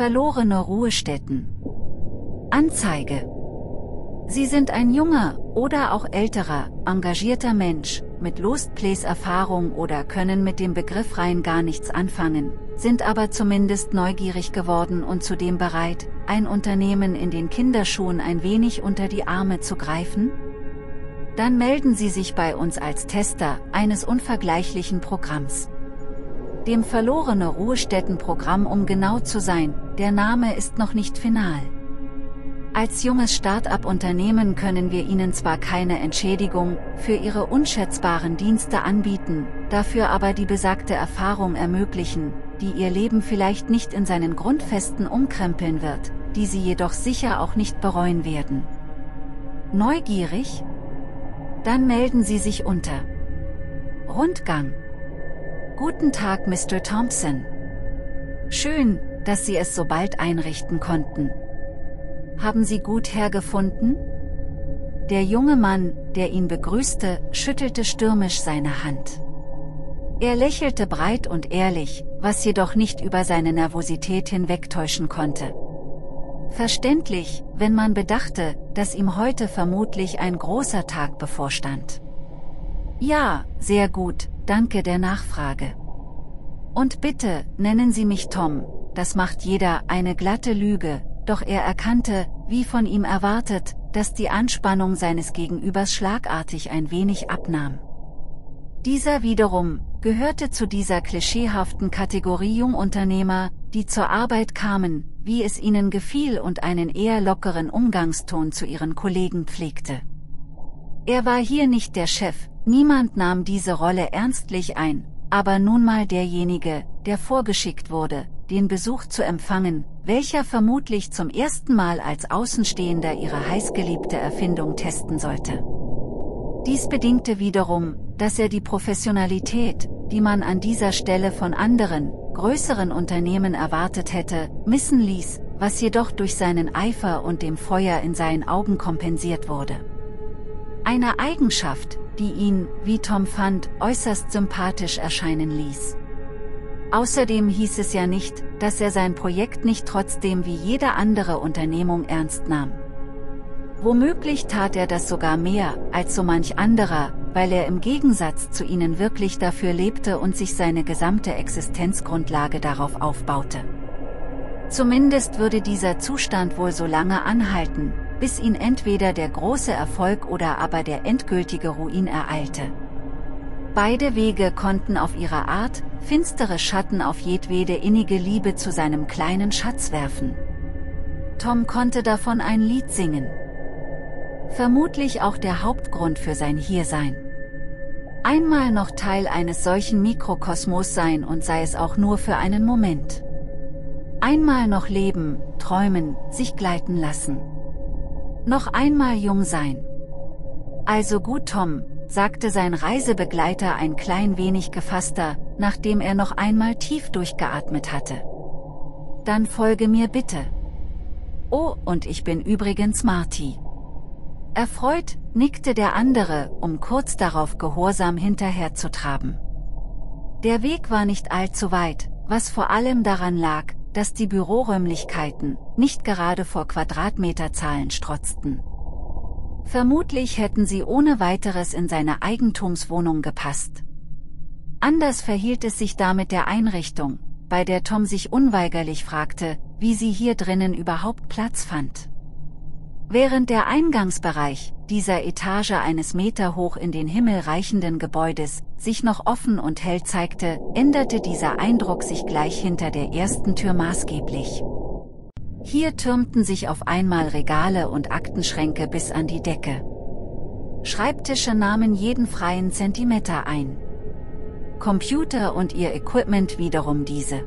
Verlorene Ruhestätten. Anzeige. Sie sind ein junger, oder auch älterer, engagierter Mensch, mit Lost Place-Erfahrung oder können mit dem Begriff rein gar nichts anfangen, sind aber zumindest neugierig geworden und zudem bereit, ein Unternehmen in den Kinderschuhen ein wenig unter die Arme zu greifen? Dann melden Sie sich bei uns als Tester eines unvergleichlichen Programms. Dem Verlorene Ruhestätten-Programm, um genau zu sein, der Name ist noch nicht final. Als junges Start-up-Unternehmen können wir Ihnen zwar keine Entschädigung für Ihre unschätzbaren Dienste anbieten, dafür aber die besagte Erfahrung ermöglichen, die Ihr Leben vielleicht nicht in seinen Grundfesten umkrempeln wird, die Sie jedoch sicher auch nicht bereuen werden. Neugierig? Dann melden Sie sich unter. Rundgang. Guten Tag, Mr. Thompson. Schön, dass Sie es so bald einrichten konnten. Haben Sie gut hergefunden? Der junge Mann, der ihn begrüßte, schüttelte stürmisch seine Hand. Er lächelte breit und ehrlich, was jedoch nicht über seine Nervosität hinwegtäuschen konnte. Verständlich, wenn man bedachte, dass ihm heute vermutlich ein großer Tag bevorstand. Ja, sehr gut, danke der Nachfrage. Und bitte, nennen Sie mich Tom, das macht jeder eine glatte Lüge, doch er erkannte, wie von ihm erwartet, dass die Anspannung seines Gegenübers schlagartig ein wenig abnahm. Dieser wiederum gehörte zu dieser klischeehaften Kategorie Jungunternehmer, die zur Arbeit kamen, wie es ihnen gefiel und einen eher lockeren Umgangston zu ihren Kollegen pflegte. Er war hier nicht der Chef, niemand nahm diese Rolle ernstlich ein, aber nun mal derjenige, der vorgeschickt wurde, den Besuch zu empfangen, welcher vermutlich zum ersten Mal als Außenstehender ihre heißgeliebte Erfindung testen sollte. Dies bedingte wiederum, dass er die Professionalität, die man an dieser Stelle von anderen, größeren Unternehmen erwartet hätte, missen ließ, was jedoch durch seinen Eifer und dem Feuer in seinen Augen kompensiert wurde. Eine Eigenschaft, die ihn, wie Tom fand, äußerst sympathisch erscheinen ließ. Außerdem hieß es ja nicht, dass er sein Projekt nicht trotzdem wie jede andere Unternehmung ernst nahm. Womöglich tat er das sogar mehr, als so manch anderer, weil er im Gegensatz zu ihnen wirklich dafür lebte und sich seine gesamte Existenzgrundlage darauf aufbaute. Zumindest würde dieser Zustand wohl so lange anhalten, bis ihn entweder der große Erfolg oder aber der endgültige Ruin ereilte. Beide Wege konnten auf ihre Art finstere Schatten auf jedwede innige Liebe zu seinem kleinen Schatz werfen. Tom konnte davon ein Lied singen. Vermutlich auch der Hauptgrund für sein Hiersein. Einmal noch Teil eines solchen Mikrokosmos sein und sei es auch nur für einen Moment. Einmal noch leben, träumen, sich gleiten lassen. Noch einmal jung sein. Also gut, Tom, sagte sein Reisebegleiter ein klein wenig gefasster, nachdem er noch einmal tief durchgeatmet hatte. Dann folge mir bitte. Oh, und ich bin übrigens Marty. Erfreut, nickte der andere, um kurz darauf gehorsam hinterherzutraben. Der Weg war nicht allzu weit, was vor allem daran lag, dass die Büroräumlichkeiten nicht gerade vor Quadratmeterzahlen strotzten. Vermutlich hätten sie ohne weiteres in seine Eigentumswohnung gepasst. Anders verhielt es sich da mit der Einrichtung, bei der Tom sich unweigerlich fragte, wie sie hier drinnen überhaupt Platz fand. Während der Eingangsbereich dieser Etage eines Meter hoch in den Himmel reichenden Gebäudes sich noch offen und hell zeigte, änderte dieser Eindruck sich gleich hinter der ersten Tür maßgeblich. Hier türmten sich auf einmal Regale und Aktenschränke bis an die Decke. Schreibtische nahmen jeden freien Zentimeter ein. Computer und ihr Equipment wiederum diese.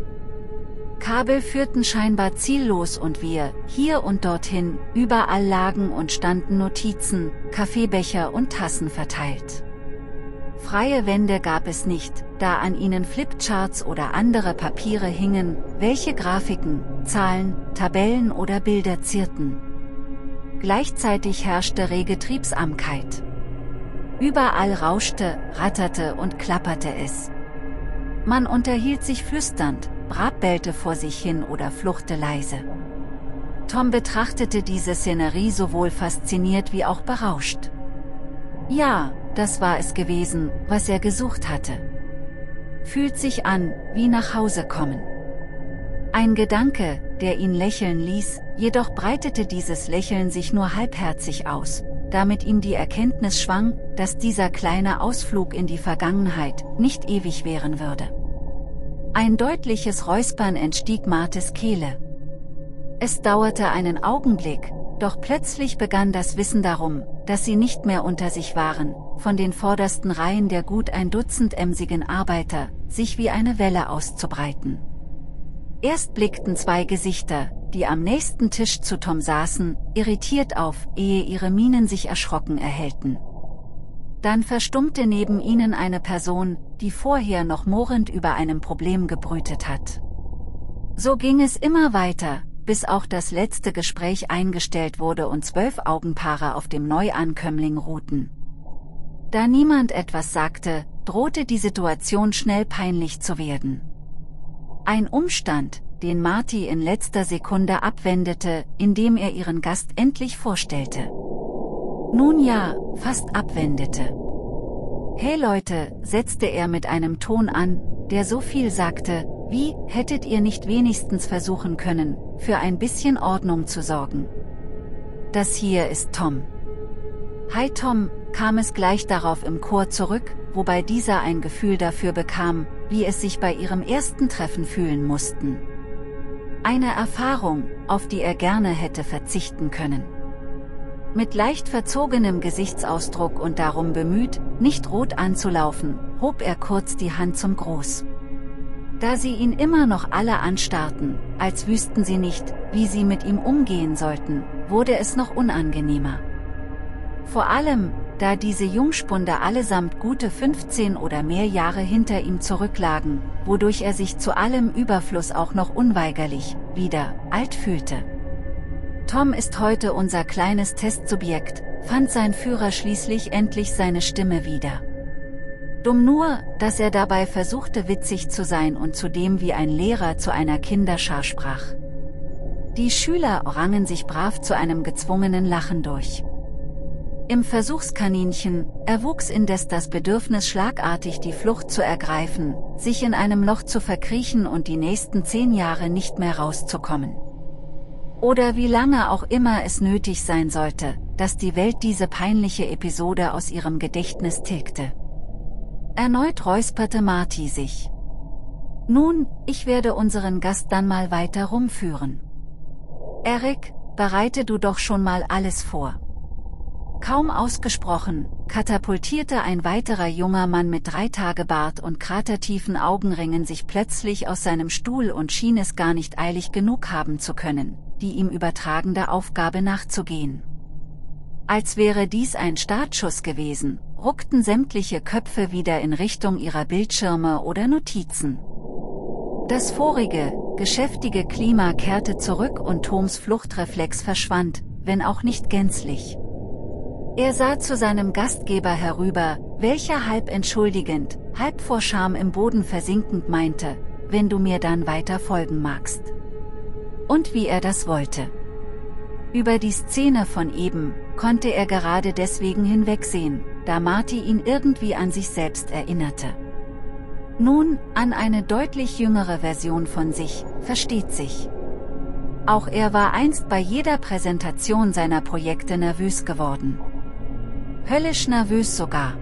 Kabel führten scheinbar ziellos und wir, hier und dorthin, überall lagen und standen Notizen, Kaffeebecher und Tassen verteilt. Freie Wände gab es nicht, da an ihnen Flipcharts oder andere Papiere hingen, welche Grafiken, Zahlen, Tabellen oder Bilder zierten. Gleichzeitig herrschte rege Triebsamkeit. Überall rauschte, ratterte und klapperte es. Man unterhielt sich flüsternd, Brab bellte vor sich hin oder fluchte leise. Tom betrachtete diese Szenerie sowohl fasziniert wie auch berauscht. Ja, das war es gewesen, was er gesucht hatte. Fühlt sich an, wie nach Hause kommen. Ein Gedanke, der ihn lächeln ließ, jedoch breitete dieses Lächeln sich nur halbherzig aus, da mit ihm die Erkenntnis schwang, dass dieser kleine Ausflug in die Vergangenheit nicht ewig währen würde. Ein deutliches Räuspern entstieg Martes Kehle. Es dauerte einen Augenblick, doch plötzlich begann das Wissen darum, dass sie nicht mehr unter sich waren, von den vordersten Reihen der gut ein Dutzend emsigen Arbeiter, sich wie eine Welle auszubreiten. Erst blickten zwei Gesichter, die am nächsten Tisch zu Tom saßen, irritiert auf, ehe ihre Mienen sich erschrocken erhellten. Dann verstummte neben ihnen eine Person, die vorher noch murrend über einem Problem gebrütet hat. So ging es immer weiter, bis auch das letzte Gespräch eingestellt wurde und 12 Augenpaare auf dem Neuankömmling ruhten. Da niemand etwas sagte, drohte die Situation schnell peinlich zu werden. Ein Umstand, den Marty in letzter Sekunde abwendete, indem er ihren Gast endlich vorstellte. Nun ja, fast abwendete. Hey Leute, setzte er mit einem Ton an, der so viel sagte, wie, hättet ihr nicht wenigstens versuchen können, für ein bisschen Ordnung zu sorgen? Das hier ist Tom. Hi Tom, kam es gleich darauf im Chor zurück, wobei dieser ein Gefühl dafür bekam, wie es sich bei ihrem ersten Treffen fühlen mussten. Eine Erfahrung, auf die er gerne hätte verzichten können. Mit leicht verzogenem Gesichtsausdruck und darum bemüht, nicht rot anzulaufen, hob er kurz die Hand zum Gruß. Da sie ihn immer noch alle anstarrten, als wüssten sie nicht, wie sie mit ihm umgehen sollten, wurde es noch unangenehmer. Vor allem, da diese Jungspunde allesamt gute 15 oder mehr Jahre hinter ihm zurücklagen, wodurch er sich zu allem Überfluss auch noch unweigerlich, wieder, alt fühlte. Tom ist heute unser kleines Testsubjekt, fand sein Führer schließlich endlich seine Stimme wieder. Dumm nur, dass er dabei versuchte witzig zu sein und zudem wie ein Lehrer zu einer Kinderschar sprach. Die Schüler rangen sich brav zu einem gezwungenen Lachen durch. Im Versuchskaninchen erwuchs indes das Bedürfnis schlagartig die Flucht zu ergreifen, sich in einem Loch zu verkriechen und die nächsten 10 Jahre nicht mehr rauszukommen. Oder wie lange auch immer es nötig sein sollte, dass die Welt diese peinliche Episode aus ihrem Gedächtnis tilgte. Erneut räusperte Marty sich. Nun, ich werde unseren Gast dann mal weiter rumführen. Eric, bereite du doch schon mal alles vor. Kaum ausgesprochen, katapultierte ein weiterer junger Mann mit 3 Tage Bart und kratertiefen Augenringen sich plötzlich aus seinem Stuhl und schien es gar nicht eilig genug haben zu können, die ihm übertragende Aufgabe nachzugehen. Als wäre dies ein Startschuss gewesen, ruckten sämtliche Köpfe wieder in Richtung ihrer Bildschirme oder Notizen. Das vorige, geschäftige Klima kehrte zurück und Toms Fluchtreflex verschwand, wenn auch nicht gänzlich. Er sah zu seinem Gastgeber herüber, welcher halb entschuldigend, halb vor Scham im Boden versinkend meinte, wenn du mir dann weiter folgen magst. Und wie er das wollte. Über die Szene von eben, konnte er gerade deswegen hinwegsehen, da Marty ihn irgendwie an sich selbst erinnerte. Nun, an eine deutlich jüngere Version von sich, versteht sich. Auch er war einst bei jeder Präsentation seiner Projekte nervös geworden. Höllisch nervös sogar.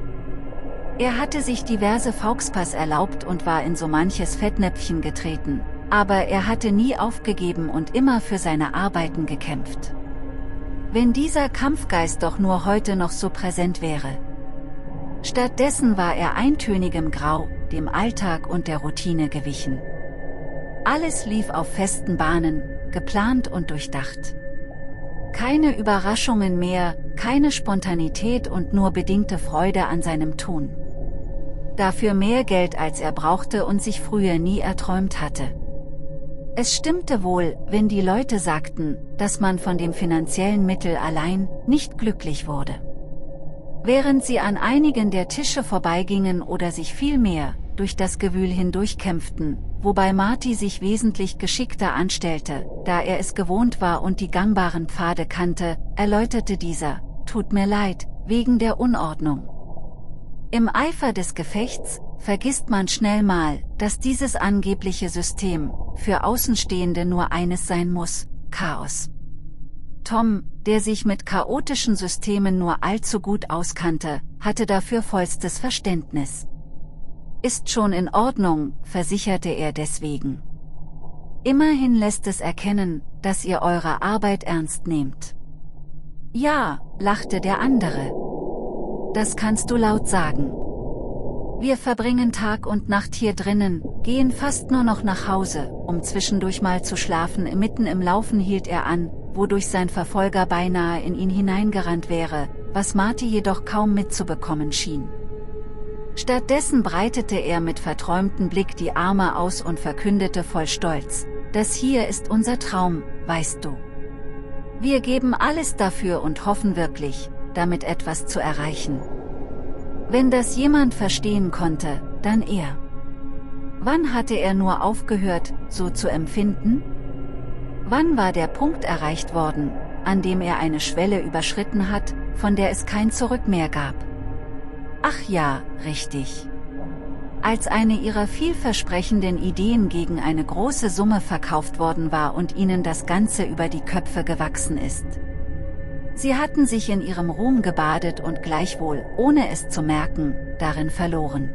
Er hatte sich diverse Fauxpas erlaubt und war in so manches Fettnäpfchen getreten, aber er hatte nie aufgegeben und immer für seine Arbeiten gekämpft. Wenn dieser Kampfgeist doch nur heute noch so präsent wäre. Stattdessen war er eintönigem Grau, dem Alltag und der Routine gewichen. Alles lief auf festen Bahnen, geplant und durchdacht. Keine Überraschungen mehr, keine Spontanität und nur bedingte Freude an seinem Tun. Dafür mehr Geld als er brauchte und sich früher nie erträumt hatte. Es stimmte wohl, wenn die Leute sagten, dass man von dem finanziellen Mittel allein nicht glücklich wurde. Während sie an einigen der Tische vorbeigingen oder sich vielmehr durch das Gewühl hindurchkämpften, wobei Marty sich wesentlich geschickter anstellte, da er es gewohnt war und die gangbaren Pfade kannte, erläuterte dieser: Tut mir leid, wegen der Unordnung. Im Eifer des Gefechts vergisst man schnell mal, dass dieses angebliche System für Außenstehende nur eines sein muss: Chaos. Tom, der sich mit chaotischen Systemen nur allzu gut auskannte, hatte dafür vollstes Verständnis. Ist schon in Ordnung, versicherte er deswegen. Immerhin lässt es erkennen, dass ihr eure Arbeit ernst nehmt. Ja, lachte der andere. Das kannst du laut sagen. Wir verbringen Tag und Nacht hier drinnen, gehen fast nur noch nach Hause, um zwischendurch mal zu schlafen. Mitten im Laufen hielt er an, wodurch sein Verfolger beinahe in ihn hineingerannt wäre, was Marty jedoch kaum mitzubekommen schien. Stattdessen breitete er mit verträumtem Blick die Arme aus und verkündete voll Stolz: Das hier ist unser Traum, weißt du. Wir geben alles dafür und hoffen wirklich, damit etwas zu erreichen. Wenn das jemand verstehen konnte, dann er. Wann hatte er nur aufgehört, so zu empfinden? Wann war der Punkt erreicht worden, an dem er eine Schwelle überschritten hat, von der es kein Zurück mehr gab? Ach ja, richtig. Als eine ihrer vielversprechenden Ideen gegen eine große Summe verkauft worden war und ihnen das Ganze über die Köpfe gewachsen ist. Sie hatten sich in ihrem Ruhm gebadet und gleichwohl, ohne es zu merken, darin verloren.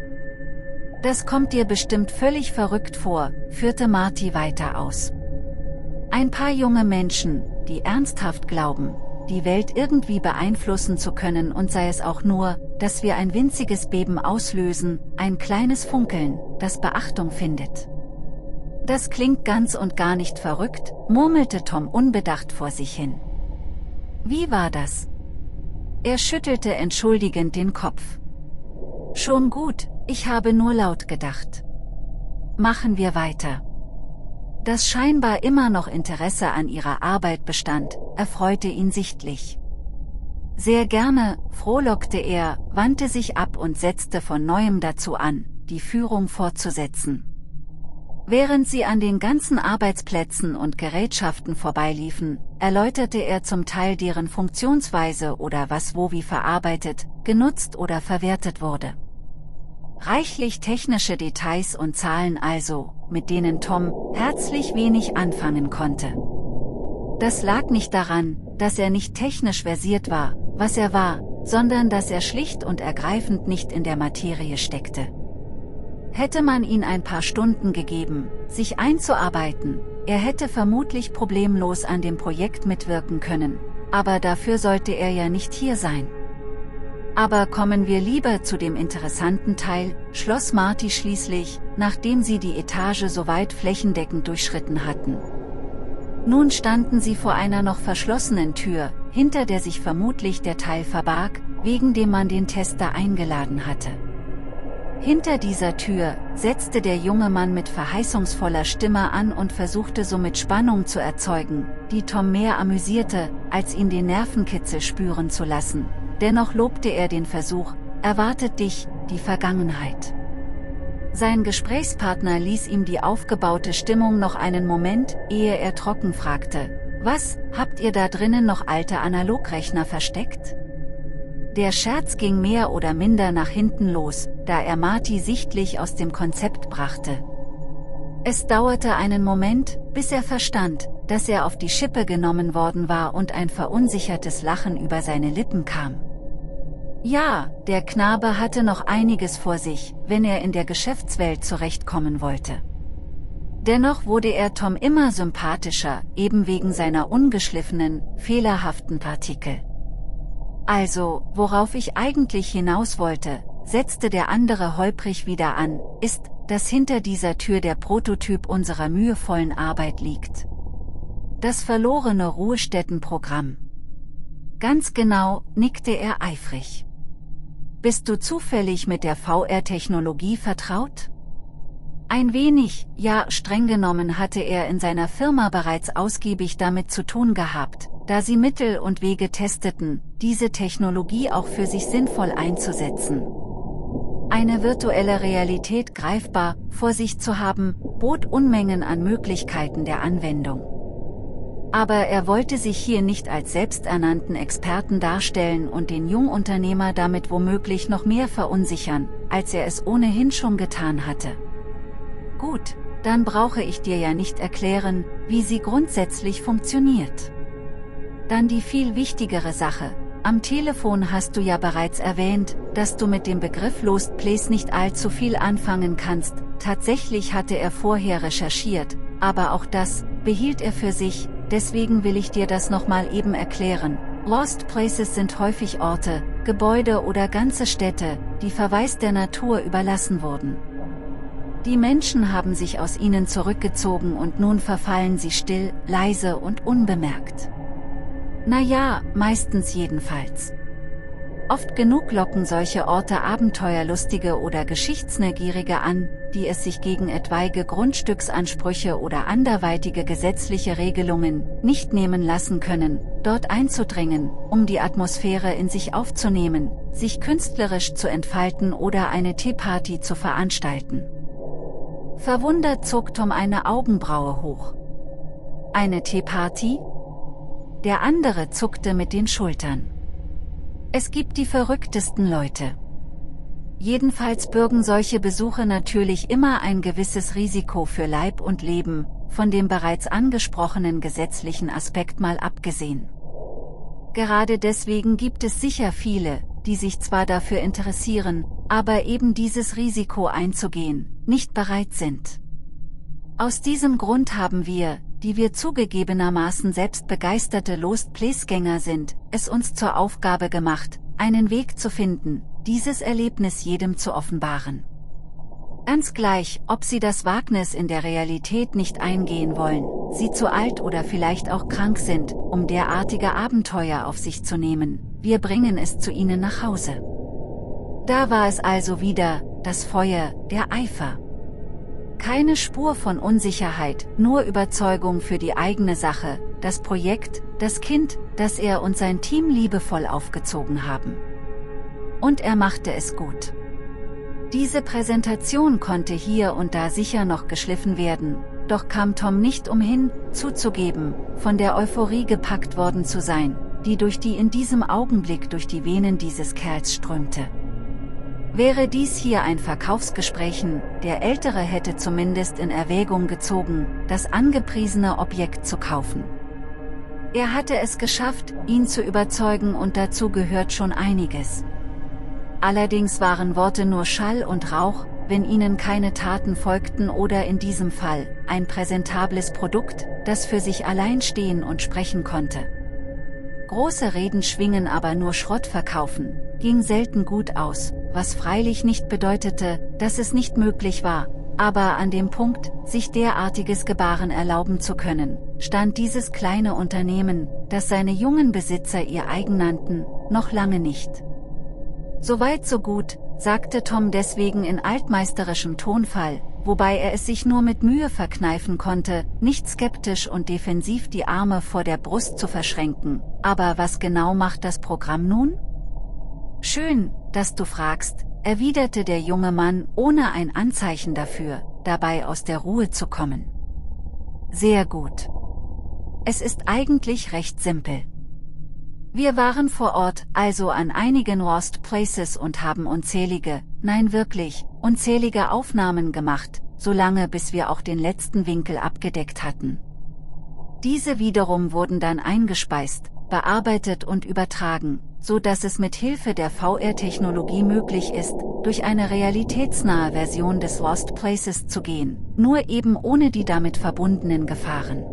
Das kommt dir bestimmt völlig verrückt vor, führte Marty weiter aus. Ein paar junge Menschen, die ernsthaft glauben, die Welt irgendwie beeinflussen zu können, und sei es auch nur, dass wir ein winziges Beben auslösen, ein kleines Funkeln, das Beachtung findet. Das klingt ganz und gar nicht verrückt, murmelte Tom unbedacht vor sich hin. Wie war das? Er schüttelte entschuldigend den Kopf. Schon gut, ich habe nur laut gedacht. Machen wir weiter. Dass scheinbar immer noch Interesse an ihrer Arbeit bestand, erfreute ihn sichtlich. Sehr gerne, frohlockte er, wandte sich ab und setzte von neuem dazu an, die Führung fortzusetzen. Während sie an den ganzen Arbeitsplätzen und Gerätschaften vorbeiliefen, erläuterte er zum Teil deren Funktionsweise oder was wo wie verarbeitet, genutzt oder verwertet wurde. Reichlich technische Details und Zahlen also, mit denen Tom herzlich wenig anfangen konnte. Das lag nicht daran, dass er nicht technisch versiert war, was er war, sondern dass er schlicht und ergreifend nicht in der Materie steckte. Hätte man ihn ein paar Stunden gegeben, sich einzuarbeiten, er hätte vermutlich problemlos an dem Projekt mitwirken können, aber dafür sollte er ja nicht hier sein. Aber kommen wir lieber zu dem interessanten Teil, schloss Marty schließlich, nachdem sie die Etage soweit flächendeckend durchschritten hatten. Nun standen sie vor einer noch verschlossenen Tür, hinter der sich vermutlich der Teil verbarg, wegen dem man den Tester eingeladen hatte. Hinter dieser Tür setzte der junge Mann mit verheißungsvoller Stimme an und versuchte somit Spannung zu erzeugen, die Tom mehr amüsierte, als ihn den Nervenkitzel spüren zu lassen. Dennoch lobte er den Versuch: Erwartet dich die Vergangenheit. Sein Gesprächspartner ließ ihm die aufgebaute Stimmung noch einen Moment, ehe er trocken fragte: Was, habt ihr da drinnen noch alte Analogrechner versteckt? Der Scherz ging mehr oder minder nach hinten los, da er Marty sichtlich aus dem Konzept brachte. Es dauerte einen Moment, bis er verstand, dass er auf die Schippe genommen worden war, und ein verunsichertes Lachen über seine Lippen kam. Ja, der Knabe hatte noch einiges vor sich, wenn er in der Geschäftswelt zurechtkommen wollte. Dennoch wurde er Tom immer sympathischer, eben wegen seiner ungeschliffenen, fehlerhaften Partikel. Also, worauf ich eigentlich hinaus wollte, setzte der andere holprig wieder an, ist, dass hinter dieser Tür der Prototyp unserer mühevollen Arbeit liegt. Das verlorene Ruhestättenprogramm. Ganz genau, nickte er eifrig. Bist du zufällig mit der VR-Technologie vertraut? Ein wenig, ja, streng genommen hatte er in seiner Firma bereits ausgiebig damit zu tun gehabt, da sie Mittel und Wege testeten, diese Technologie auch für sich sinnvoll einzusetzen. Eine virtuelle Realität greifbar vor sich zu haben, bot Unmengen an Möglichkeiten der Anwendung. Aber er wollte sich hier nicht als selbsternannten Experten darstellen und den Jungunternehmer damit womöglich noch mehr verunsichern, als er es ohnehin schon getan hatte. Gut, dann brauche ich dir ja nicht erklären, wie sie grundsätzlich funktioniert. Dann die viel wichtigere Sache. Am Telefon hast du ja bereits erwähnt, dass du mit dem Begriff Lost Place nicht allzu viel anfangen kannst. Tatsächlich hatte er vorher recherchiert, aber auch das behielt er für sich, deswegen will ich dir das nochmal eben erklären. Lost Places sind häufig Orte, Gebäude oder ganze Städte, die Verweis der Natur überlassen wurden. Die Menschen haben sich aus ihnen zurückgezogen und nun verfallen sie still, leise und unbemerkt. Naja, meistens jedenfalls. Oft genug locken solche Orte Abenteuerlustige oder Geschichtsneugierige an, die es sich gegen etwaige Grundstücksansprüche oder anderweitige gesetzliche Regelungen nicht nehmen lassen können, dort einzudringen, um die Atmosphäre in sich aufzunehmen, sich künstlerisch zu entfalten oder eine Teeparty zu veranstalten. Verwundert zog Tom eine Augenbraue hoch. Eine Teeparty? Der andere zuckte mit den Schultern. Es gibt die verrücktesten Leute. Jedenfalls bürgen solche Besuche natürlich immer ein gewisses Risiko für Leib und Leben, von dem bereits angesprochenen gesetzlichen Aspekt mal abgesehen. Gerade deswegen gibt es sicher viele, die sich zwar dafür interessieren, aber eben dieses Risiko einzugehen, nicht bereit sind. Aus diesem Grund haben wir, die wir zugegebenermaßen selbst begeisterte Lost Place-Gänger sind, es uns zur Aufgabe gemacht, einen Weg zu finden, dieses Erlebnis jedem zu offenbaren. Ganz gleich, ob sie das Wagnis in der Realität nicht eingehen wollen, sie zu alt oder vielleicht auch krank sind, um derartige Abenteuer auf sich zu nehmen, wir bringen es zu ihnen nach Hause. Da war es also wieder, das Feuer, der Eifer. Keine Spur von Unsicherheit, nur Überzeugung für die eigene Sache, das Projekt, das Kind, das er und sein Team liebevoll aufgezogen haben. Und er machte es gut. Diese Präsentation konnte hier und da sicher noch geschliffen werden, doch kam Tom nicht umhin, zuzugeben, von der Euphorie gepackt worden zu sein, die in diesem Augenblick durch die Venen dieses Kerls strömte. Wäre dies hier ein Verkaufsgesprächen, der Ältere hätte zumindest in Erwägung gezogen, das angepriesene Objekt zu kaufen. Er hatte es geschafft, ihn zu überzeugen und dazu gehört schon einiges. Allerdings waren Worte nur Schall und Rauch, wenn ihnen keine Taten folgten oder in diesem Fall, ein präsentables Produkt, das für sich allein stehen und sprechen konnte. Große Reden schwingen aber nur Schrott verkaufen, ging selten gut aus, was freilich nicht bedeutete, dass es nicht möglich war, aber an dem Punkt, sich derartiges Gebaren erlauben zu können, stand dieses kleine Unternehmen, das seine jungen Besitzer ihr eigen nannten, noch lange nicht. Soweit so gut, sagte Tom deswegen in altmeisterischem Tonfall, wobei er es sich nur mit Mühe verkneifen konnte, nicht skeptisch und defensiv die Arme vor der Brust zu verschränken. Aber was genau macht das Programm nun? Schön, dass du fragst, erwiderte der junge Mann ohne ein Anzeichen dafür, dabei aus der Ruhe zu kommen. Sehr gut. Es ist eigentlich recht simpel. Wir waren vor Ort, also an einigen Lost Places und haben unzählige, nein wirklich, unzählige Aufnahmen gemacht, solange bis wir auch den letzten Winkel abgedeckt hatten. Diese wiederum wurden dann eingespeist, bearbeitet und übertragen, so dass es mit Hilfe der VR-Technologie möglich ist, durch eine realitätsnahe Version des Lost Places zu gehen, nur eben ohne die damit verbundenen Gefahren.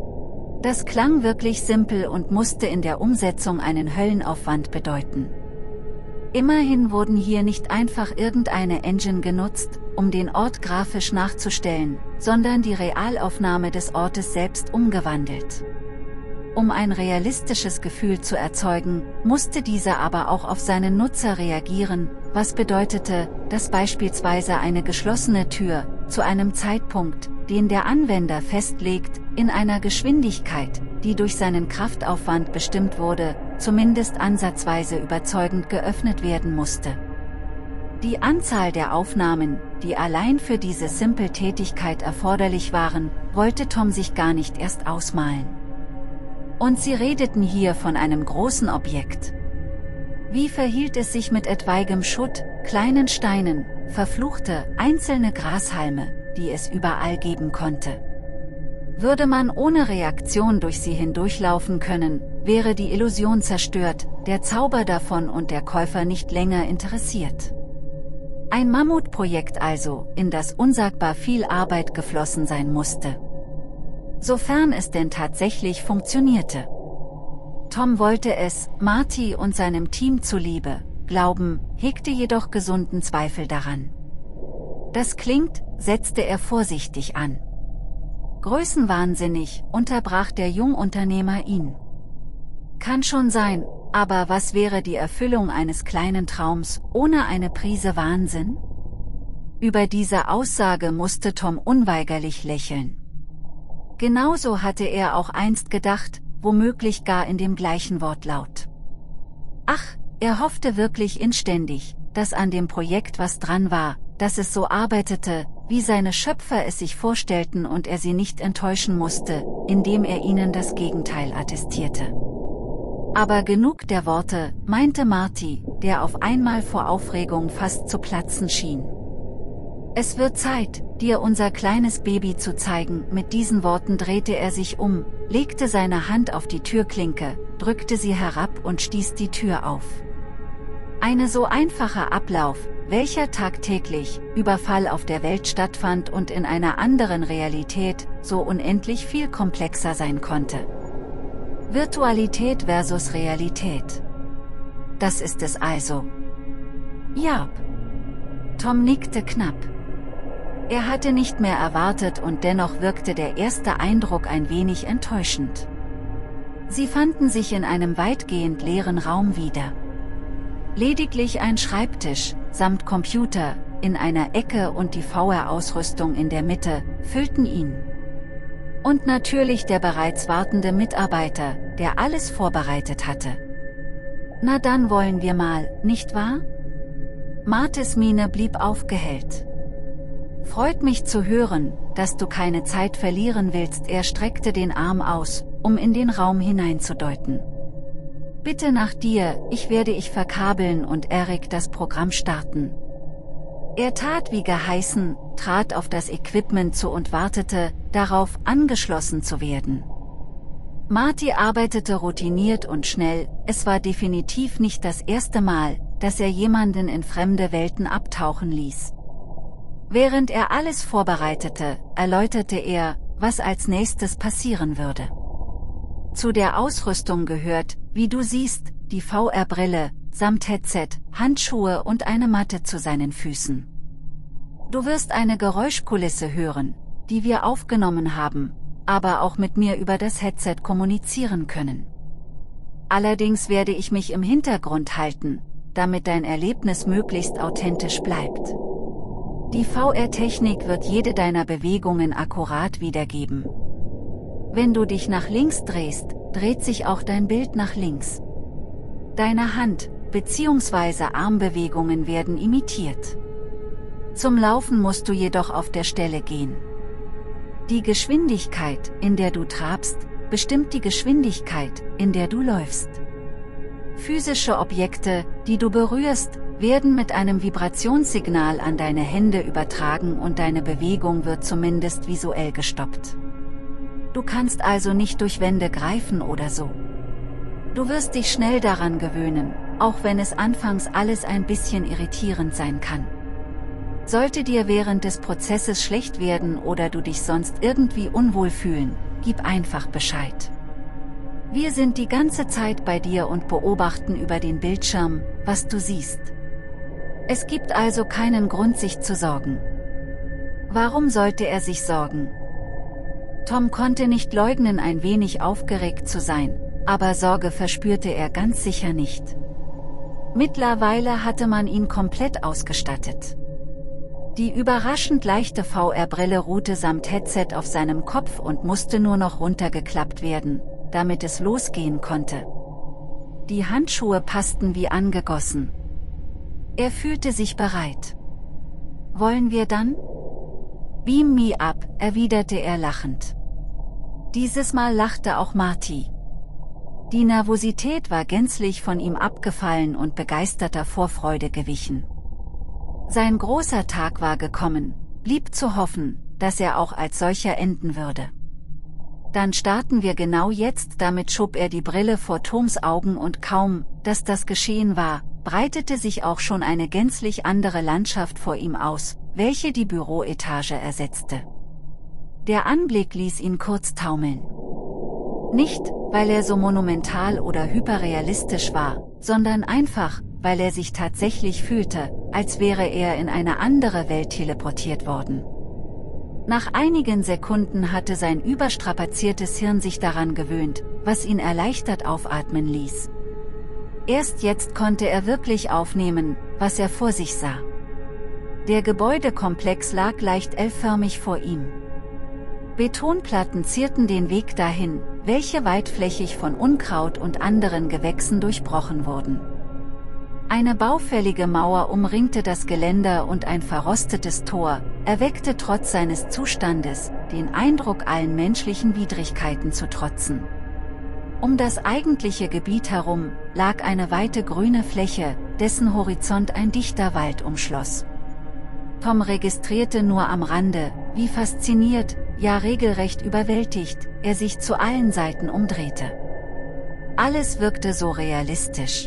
Das klang wirklich simpel und musste in der Umsetzung einen Höllenaufwand bedeuten. Immerhin wurden hier nicht einfach irgendeine Engine genutzt, um den Ort grafisch nachzustellen, sondern die Realaufnahme des Ortes selbst umgewandelt. Um ein realistisches Gefühl zu erzeugen, musste dieser aber auch auf seinen Nutzer reagieren, was bedeutete, dass beispielsweise eine geschlossene Tür, zu einem Zeitpunkt, den der Anwender festlegt, in einer Geschwindigkeit, die durch seinen Kraftaufwand bestimmt wurde, zumindest ansatzweise überzeugend geöffnet werden musste. Die Anzahl der Aufnahmen, die allein für diese Simple-Tätigkeit erforderlich waren, wollte Tom sich gar nicht erst ausmalen. Und sie redeten hier von einem großen Objekt. Wie verhielt es sich mit etwaigem Schutt, kleinen Steinen, verfluchte, einzelne Grashalme, die es überall geben konnte? Würde man ohne Reaktion durch sie hindurchlaufen können, wäre die Illusion zerstört, der Zauber davon und der Käufer nicht länger interessiert. Ein Mammutprojekt also, in das unsagbar viel Arbeit geflossen sein musste. Sofern es denn tatsächlich funktionierte. Tom wollte es, Marty und seinem Team zuliebe, glauben, hegte jedoch gesunden Zweifel daran. Das klingt, setzte er vorsichtig an. Größenwahnsinnig, unterbrach der Jungunternehmer ihn. Kann schon sein, aber was wäre die Erfüllung eines kleinen Traums, ohne eine Prise Wahnsinn? Über diese Aussage musste Tom unweigerlich lächeln. Genauso hatte er auch einst gedacht, womöglich gar in dem gleichen Wortlaut. Ach, er hoffte wirklich inständig, dass an dem Projekt was dran war, dass es so arbeitete, wie seine Schöpfer es sich vorstellten und er sie nicht enttäuschen musste, indem er ihnen das Gegenteil attestierte. Aber genug der Worte, meinte Marty, der auf einmal vor Aufregung fast zu platzen schien. Es wird Zeit, dir unser kleines Baby zu zeigen. Mit diesen Worten drehte er sich um, legte seine Hand auf die Türklinke, drückte sie herab und stieß die Tür auf. Eine so einfacher Ablauf, welcher tagtäglich, Überfall auf der Welt stattfand und in einer anderen Realität, so unendlich viel komplexer sein konnte. Virtualität versus Realität. Das ist es also. Ja. Tom nickte knapp. Er hatte nicht mehr erwartet und dennoch wirkte der erste Eindruck ein wenig enttäuschend. Sie fanden sich in einem weitgehend leeren Raum wieder. Lediglich ein Schreibtisch, samt Computer, in einer Ecke und die VR-Ausrüstung in der Mitte, füllten ihn. Und natürlich der bereits wartende Mitarbeiter, der alles vorbereitet hatte. Na dann wollen wir mal, nicht wahr? Martys Miene blieb aufgehellt. Freut mich zu hören, dass du keine Zeit verlieren willst. Er streckte den Arm aus, um in den Raum hineinzudeuten. Bitte nach dir, ich werde verkabeln und Eric das Programm starten. Er tat wie geheißen, trat auf das Equipment zu und wartete, darauf angeschlossen zu werden. Marty arbeitete routiniert und schnell, es war definitiv nicht das erste Mal, dass er jemanden in fremde Welten abtauchen ließ. Während er alles vorbereitete, erläuterte er, was als nächstes passieren würde. Zu der Ausrüstung gehört, wie du siehst, die VR-Brille, samt Headset, Handschuhe und eine Matte zu seinen Füßen. Du wirst eine Geräuschkulisse hören, die wir aufgenommen haben, aber auch mit mir über das Headset kommunizieren können. Allerdings werde ich mich im Hintergrund halten, damit dein Erlebnis möglichst authentisch bleibt. Die VR-Technik wird jede deiner Bewegungen akkurat wiedergeben. Wenn du dich nach links drehst, dreht sich auch dein Bild nach links. Deine Hand- bzw. Armbewegungen werden imitiert. Zum Laufen musst du jedoch auf der Stelle gehen. Die Geschwindigkeit, in der du trabst, bestimmt die Geschwindigkeit, in der du läufst. Physische Objekte, die du berührst, werden mit einem Vibrationssignal an deine Hände übertragen und deine Bewegung wird zumindest visuell gestoppt. Du kannst also nicht durch Wände greifen oder so. Du wirst dich schnell daran gewöhnen, auch wenn es anfangs alles ein bisschen irritierend sein kann. Sollte dir während des Prozesses schlecht werden oder du dich sonst irgendwie unwohl fühlen, gib einfach Bescheid. Wir sind die ganze Zeit bei dir und beobachten über den Bildschirm, was du siehst. Es gibt also keinen Grund, sich zu sorgen. Warum sollte er sich sorgen? Tom konnte nicht leugnen, ein wenig aufgeregt zu sein, aber Sorge verspürte er ganz sicher nicht. Mittlerweile hatte man ihn komplett ausgestattet. Die überraschend leichte VR-Brille ruhte samt Headset auf seinem Kopf und musste nur noch runtergeklappt werden, damit es losgehen konnte. Die Handschuhe passten wie angegossen. Er fühlte sich bereit. Wollen wir dann? Beam me up, erwiderte er lachend. Dieses Mal lachte auch Marty. Die Nervosität war gänzlich von ihm abgefallen und begeisterter Vorfreude gewichen. Sein großer Tag war gekommen, blieb zu hoffen, dass er auch als solcher enden würde. Dann starten wir genau jetzt, damit schob er die Brille vor Toms Augen und kaum, dass das geschehen war, breitete sich auch schon eine gänzlich andere Landschaft vor ihm aus, welche die Büroetage ersetzte. Der Anblick ließ ihn kurz taumeln. Nicht, weil er so monumental oder hyperrealistisch war, sondern einfach, weil er sich tatsächlich fühlte, als wäre er in eine andere Welt teleportiert worden. Nach einigen Sekunden hatte sein überstrapaziertes Hirn sich daran gewöhnt, was ihn erleichtert aufatmen ließ. Erst jetzt konnte er wirklich aufnehmen, was er vor sich sah. Der Gebäudekomplex lag leicht L-förmig vor ihm. Betonplatten zierten den Weg dahin, welche weitflächig von Unkraut und anderen Gewächsen durchbrochen wurden. Eine baufällige Mauer umringte das Geländer und ein verrostetes Tor erweckte trotz seines Zustandes den Eindruck, allen menschlichen Widrigkeiten zu trotzen. Um das eigentliche Gebiet herum lag eine weite grüne Fläche, dessen Horizont ein dichter Wald umschloss. Tom registrierte nur am Rande, wie fasziniert, ja regelrecht überwältigt, er sich zu allen Seiten umdrehte. Alles wirkte so realistisch.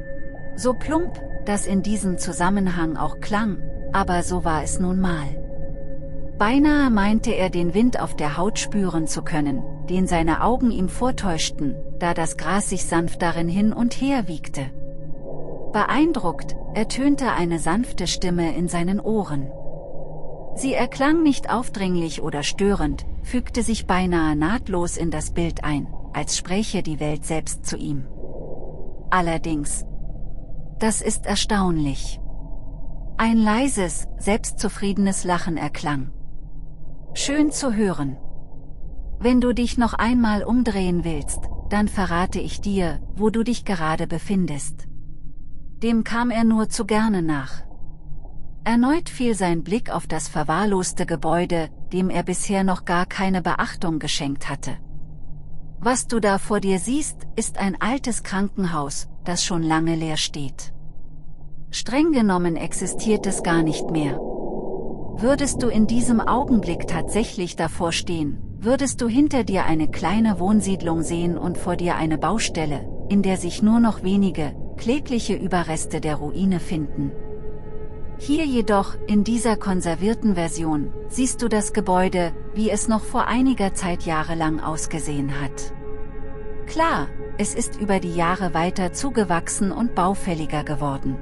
So plump, dass in diesem Zusammenhang auch klang, aber so war es nun mal. Beinahe meinte er, den Wind auf der Haut spüren zu können, den seine Augen ihm vortäuschten, da das Gras sich sanft darin hin und her wiegte. Beeindruckt, ertönte eine sanfte Stimme in seinen Ohren. Sie erklang nicht aufdringlich oder störend, fügte sich beinahe nahtlos in das Bild ein, als spräche die Welt selbst zu ihm. Allerdings, das ist erstaunlich. Ein leises, selbstzufriedenes Lachen erklang. Schön zu hören. Wenn du dich noch einmal umdrehen willst, dann verrate ich dir, wo du dich gerade befindest. Dem kam er nur zu gerne nach. Erneut fiel sein Blick auf das verwahrloste Gebäude, dem er bisher noch gar keine Beachtung geschenkt hatte. Was du da vor dir siehst, ist ein altes Krankenhaus, das schon lange leer steht. Streng genommen existiert es gar nicht mehr. Würdest du in diesem Augenblick tatsächlich davor stehen, würdest du hinter dir eine kleine Wohnsiedlung sehen und vor dir eine Baustelle, in der sich nur noch wenige, klägliche Überreste der Ruine finden. Hier jedoch, in dieser konservierten Version, siehst du das Gebäude, wie es noch vor einiger Zeit jahrelang ausgesehen hat. Klar, es ist über die Jahre weiter zugewachsen und baufälliger geworden.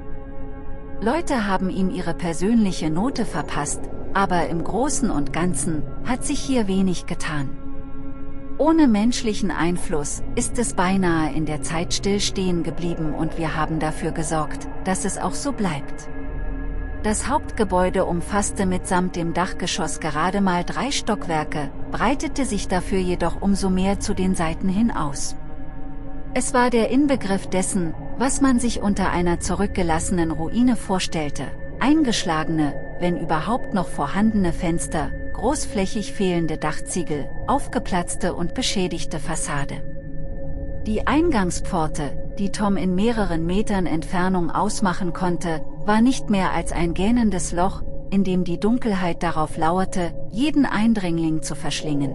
Leute haben ihm ihre persönliche Note verpasst, aber im Großen und Ganzen hat sich hier wenig getan. Ohne menschlichen Einfluss ist es beinahe in der Zeit still stehen geblieben und wir haben dafür gesorgt, dass es auch so bleibt. Das Hauptgebäude umfasste mitsamt dem Dachgeschoss gerade mal 3 Stockwerke, breitete sich dafür jedoch umso mehr zu den Seiten hin aus. Es war der Inbegriff dessen, was man sich unter einer zurückgelassenen Ruine vorstellte: eingeschlagene, wenn überhaupt noch vorhandene Fenster, großflächig fehlende Dachziegel, aufgeplatzte und beschädigte Fassade. Die Eingangspforte, die Tom in mehreren Metern Entfernung ausmachen konnte, war nicht mehr als ein gähnendes Loch, in dem die Dunkelheit darauf lauerte, jeden Eindringling zu verschlingen.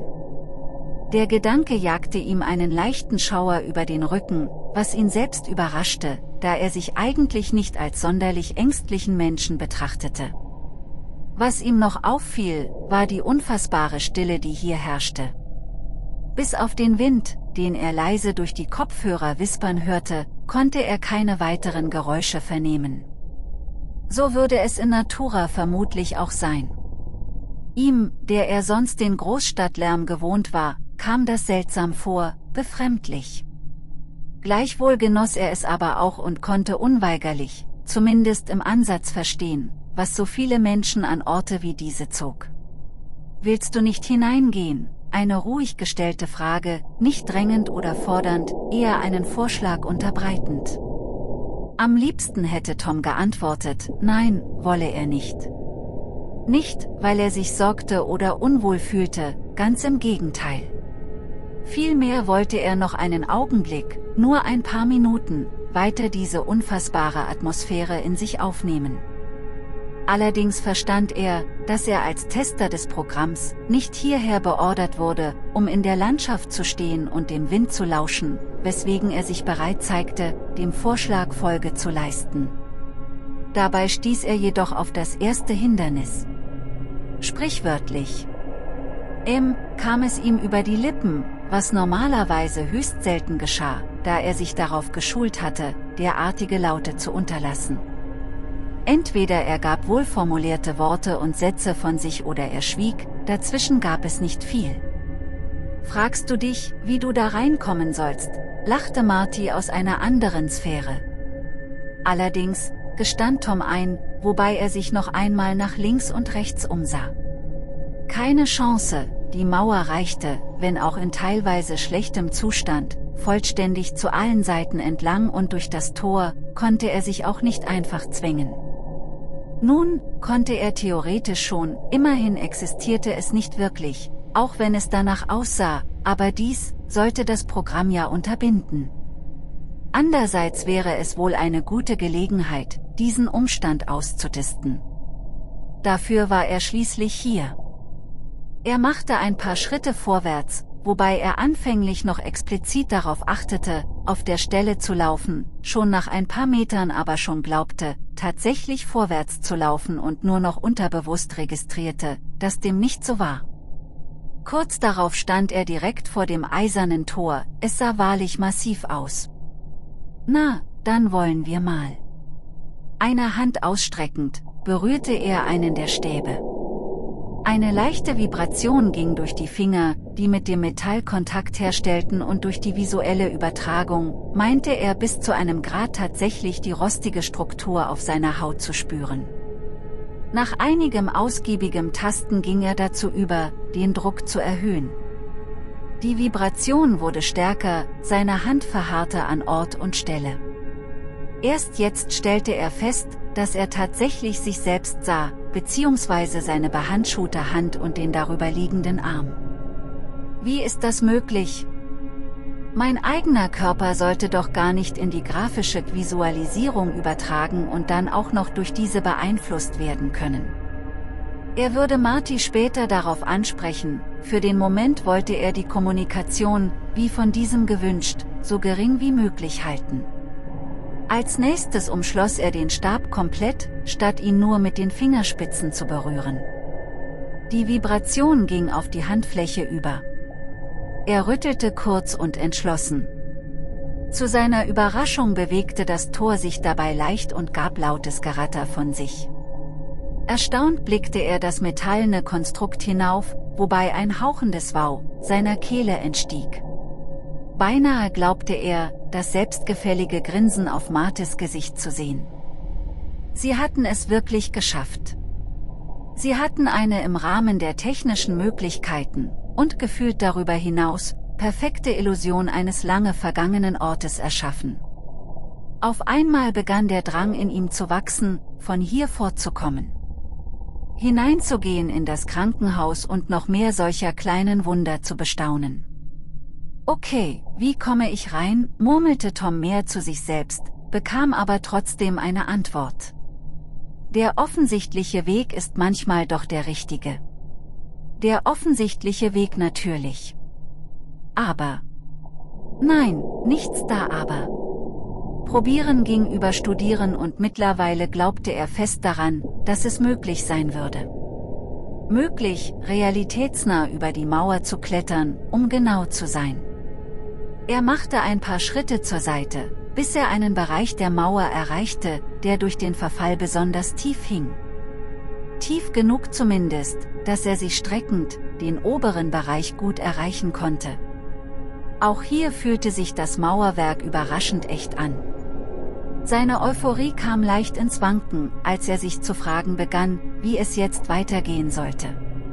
Der Gedanke jagte ihm einen leichten Schauer über den Rücken, was ihn selbst überraschte, da er sich eigentlich nicht als sonderlich ängstlichen Menschen betrachtete. Was ihm noch auffiel, war die unfassbare Stille, die hier herrschte. Bis auf den Wind, den er leise durch die Kopfhörer wispern hörte, konnte er keine weiteren Geräusche vernehmen. So würde es in Natura vermutlich auch sein. Ihm, der er sonst den Großstadtlärm gewohnt war, kam das seltsam vor, befremdlich. Gleichwohl genoss er es aber auch und konnte unweigerlich, zumindest im Ansatz verstehen, was so viele Menschen an Orte wie diese zog. »Willst du nicht hineingehen?« Eine ruhig gestellte Frage, nicht drängend oder fordernd, eher einen Vorschlag unterbreitend. Am liebsten hätte Tom geantwortet, nein, wolle er nicht. Nicht, weil er sich sorgte oder unwohl fühlte, ganz im Gegenteil. Vielmehr wollte er noch einen Augenblick, nur ein paar Minuten, weiter diese unfassbare Atmosphäre in sich aufnehmen. Allerdings verstand er, dass er als Tester des Programms nicht hierher beordert wurde, um in der Landschaft zu stehen und dem Wind zu lauschen, weswegen er sich bereit zeigte, dem Vorschlag Folge zu leisten. Dabei stieß er jedoch auf das erste Hindernis. Sprichwörtlich kam es ihm über die Lippen, was normalerweise höchst selten geschah, da er sich darauf geschult hatte, derartige Laute zu unterlassen. Entweder er gab wohlformulierte Worte und Sätze von sich oder er schwieg, dazwischen gab es nicht viel. »Fragst du dich, wie du da reinkommen sollst?«, lachte Marty aus einer anderen Sphäre. Allerdings, gestand Tom ein, wobei er sich noch einmal nach links und rechts umsah. Keine Chance, die Mauer reichte, wenn auch in teilweise schlechtem Zustand, vollständig zu allen Seiten entlang und durch das Tor, konnte er sich auch nicht einfach zwängen. Nun, konnte er theoretisch schon, immerhin existierte es nicht wirklich, auch wenn es danach aussah, aber dies sollte das Programm ja unterbinden. Andererseits wäre es wohl eine gute Gelegenheit, diesen Umstand auszutesten. Dafür war er schließlich hier. Er machte ein paar Schritte vorwärts, wobei er anfänglich noch explizit darauf achtete, auf der Stelle zu laufen, schon nach ein paar Metern aber schon glaubte, tatsächlich vorwärts zu laufen und nur noch unterbewusst registrierte, dass dem nicht so war. Kurz darauf stand er direkt vor dem eisernen Tor, es sah wahrlich massiv aus. »Na, dann wollen wir mal.« Eine Hand ausstreckend, berührte er einen der Stäbe. Eine leichte Vibration ging durch die Finger, die mit dem Metall Kontakt herstellten und durch die visuelle Übertragung, meinte er bis zu einem Grad tatsächlich die rostige Struktur auf seiner Haut zu spüren. Nach einigem ausgiebigem Tasten ging er dazu über, den Druck zu erhöhen. Die Vibration wurde stärker, seine Hand verharrte an Ort und Stelle. Erst jetzt stellte er fest, dass er tatsächlich sich selbst sah, beziehungsweise seine behandschuhte Hand und den darüber liegenden Arm. Wie ist das möglich? Mein eigener Körper sollte doch gar nicht in die grafische Visualisierung übertragen und dann auch noch durch diese beeinflusst werden können. Er würde Marty später darauf ansprechen, für den Moment wollte er die Kommunikation, wie von diesem gewünscht, so gering wie möglich halten. Als nächstes umschloss er den Stab komplett, statt ihn nur mit den Fingerspitzen zu berühren. Die Vibration ging auf die Handfläche über. Er rüttelte kurz und entschlossen. Zu seiner Überraschung bewegte das Tor sich dabei leicht und gab lautes Geratter von sich. Erstaunt blickte er das metallene Konstrukt hinauf, wobei ein hauchendes Wow seiner Kehle entstieg. Beinahe glaubte er, das selbstgefällige Grinsen auf Martys Gesicht zu sehen. Sie hatten es wirklich geschafft. Sie hatten eine im Rahmen der technischen Möglichkeiten, und gefühlt darüber hinaus, perfekte Illusion eines lange vergangenen Ortes erschaffen. Auf einmal begann der Drang in ihm zu wachsen, von hier fortzukommen. Hineinzugehen in das Krankenhaus und noch mehr solcher kleinen Wunder zu bestaunen. »Okay, wie komme ich rein?«, murmelte Tom mehr zu sich selbst, bekam aber trotzdem eine Antwort. Der offensichtliche Weg ist manchmal doch der richtige. Der offensichtliche Weg natürlich. Aber. Nein, nichts da aber. Probieren ging über Studieren und mittlerweile glaubte er fest daran, dass es möglich sein würde. Möglich, realitätsnah über die Mauer zu klettern, um genau zu sein. Er machte ein paar Schritte zur Seite, bis er einen Bereich der Mauer erreichte, der durch den Verfall besonders tief hing. Tief genug zumindest, dass er sich streckend, den oberen Bereich gut erreichen konnte. Auch hier fühlte sich das Mauerwerk überraschend echt an. Seine Euphorie kam leicht ins Wanken, als er sich zu fragen begann, wie es jetzt weitergehen sollte.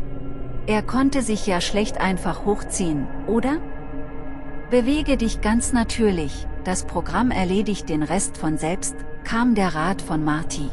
Er konnte sich ja schlecht einfach hochziehen, oder? Bewege dich ganz natürlich, das Programm erledigt den Rest von selbst, kam der Rat von Marty.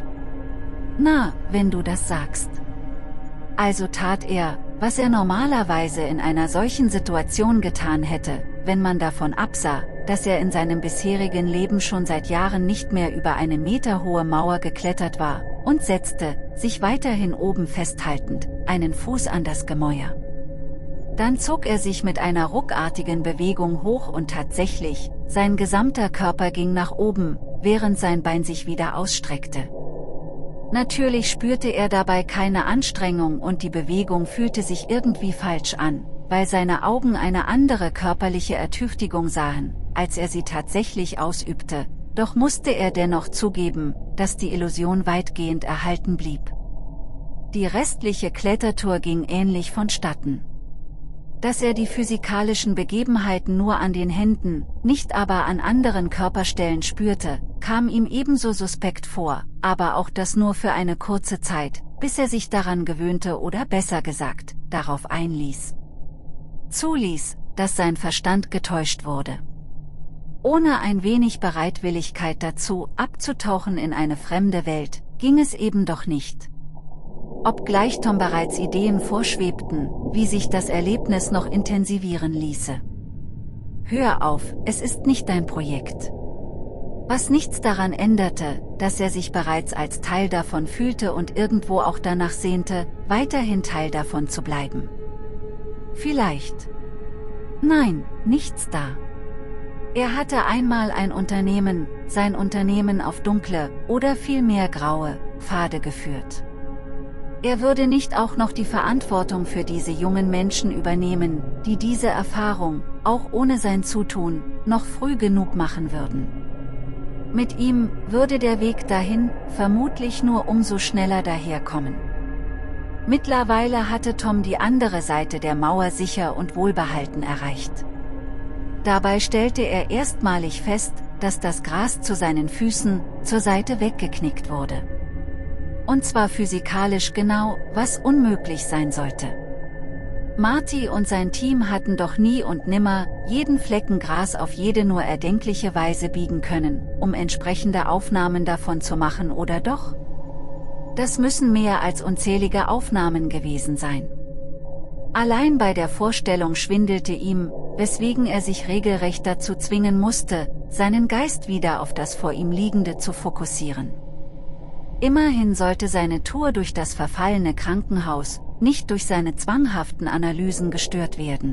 Na, wenn du das sagst. Also tat er, was er normalerweise in einer solchen Situation getan hätte, wenn man davon absah, dass er in seinem bisherigen Leben schon seit Jahren nicht mehr über eine meterhohe Mauer geklettert war, und setzte, sich weiterhin oben festhaltend, einen Fuß an das Gemäuer. Dann zog er sich mit einer ruckartigen Bewegung hoch und tatsächlich, sein gesamter Körper ging nach oben, während sein Bein sich wieder ausstreckte. Natürlich spürte er dabei keine Anstrengung und die Bewegung fühlte sich irgendwie falsch an, weil seine Augen eine andere körperliche Ertüchtigung sahen, als er sie tatsächlich ausübte, doch musste er dennoch zugeben, dass die Illusion weitgehend erhalten blieb. Die restliche Klettertour ging ähnlich vonstatten. Dass er die physikalischen Begebenheiten nur an den Händen, nicht aber an anderen Körperstellen spürte, kam ihm ebenso suspekt vor, aber auch das nur für eine kurze Zeit, bis er sich daran gewöhnte oder besser gesagt, darauf einließ. Zuließ, dass sein Verstand getäuscht wurde. Ohne ein wenig Bereitwilligkeit dazu, abzutauchen in eine fremde Welt, ging es eben doch nicht. Obgleich Tom bereits Ideen vorschwebten, wie sich das Erlebnis noch intensivieren ließe. Hör auf, es ist nicht dein Projekt. Was nichts daran änderte, dass er sich bereits als Teil davon fühlte und irgendwo auch danach sehnte, weiterhin Teil davon zu bleiben. Vielleicht. Nein, nichts da. Er hatte einmal ein Unternehmen, sein Unternehmen auf dunkle, oder vielmehr graue, Pfade geführt. Er würde nicht auch noch die Verantwortung für diese jungen Menschen übernehmen, die diese Erfahrung, auch ohne sein Zutun, noch früh genug machen würden. Mit ihm würde der Weg dahin vermutlich nur umso schneller daherkommen. Mittlerweile hatte Tom die andere Seite der Mauer sicher und wohlbehalten erreicht. Dabei stellte er erstmalig fest, dass das Gras zu seinen Füßen zur Seite weggeknickt wurde. Und zwar physikalisch genau, was unmöglich sein sollte. Marty und sein Team hatten doch nie und nimmer jeden Flecken Gras auf jede nur erdenkliche Weise biegen können, um entsprechende Aufnahmen davon zu machen, oder doch? Das müssen mehr als unzählige Aufnahmen gewesen sein. Allein bei der Vorstellung schwindelte ihm, weswegen er sich regelrecht dazu zwingen musste, seinen Geist wieder auf das vor ihm Liegende zu fokussieren. Immerhin sollte seine Tour durch das verfallene Krankenhaus nicht durch seine zwanghaften Analysen gestört werden.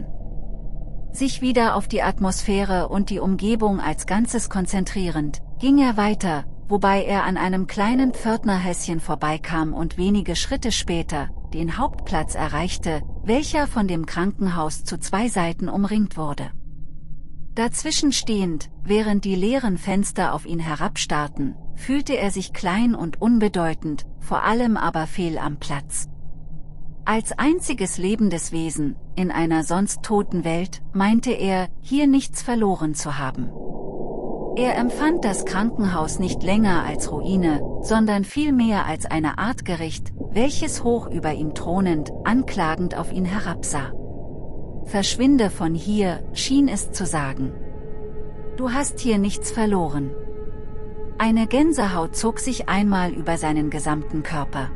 Sich wieder auf die Atmosphäre und die Umgebung als Ganzes konzentrierend, ging er weiter, wobei er an einem kleinen Pförtnerhäuschen vorbeikam und wenige Schritte später den Hauptplatz erreichte, welcher von dem Krankenhaus zu zwei Seiten umringt wurde. Dazwischen stehend, während die leeren Fenster auf ihn herabstarrten, fühlte er sich klein und unbedeutend, vor allem aber fehl am Platz. Als einziges lebendes Wesen, in einer sonst toten Welt, meinte er, hier nichts verloren zu haben. Er empfand das Krankenhaus nicht länger als Ruine, sondern vielmehr als eine Art Gericht, welches hoch über ihm thronend, anklagend auf ihn herabsah. Verschwinde von hier, schien es zu sagen. Du hast hier nichts verloren. Eine Gänsehaut zog sich einmal über seinen gesamten Körper.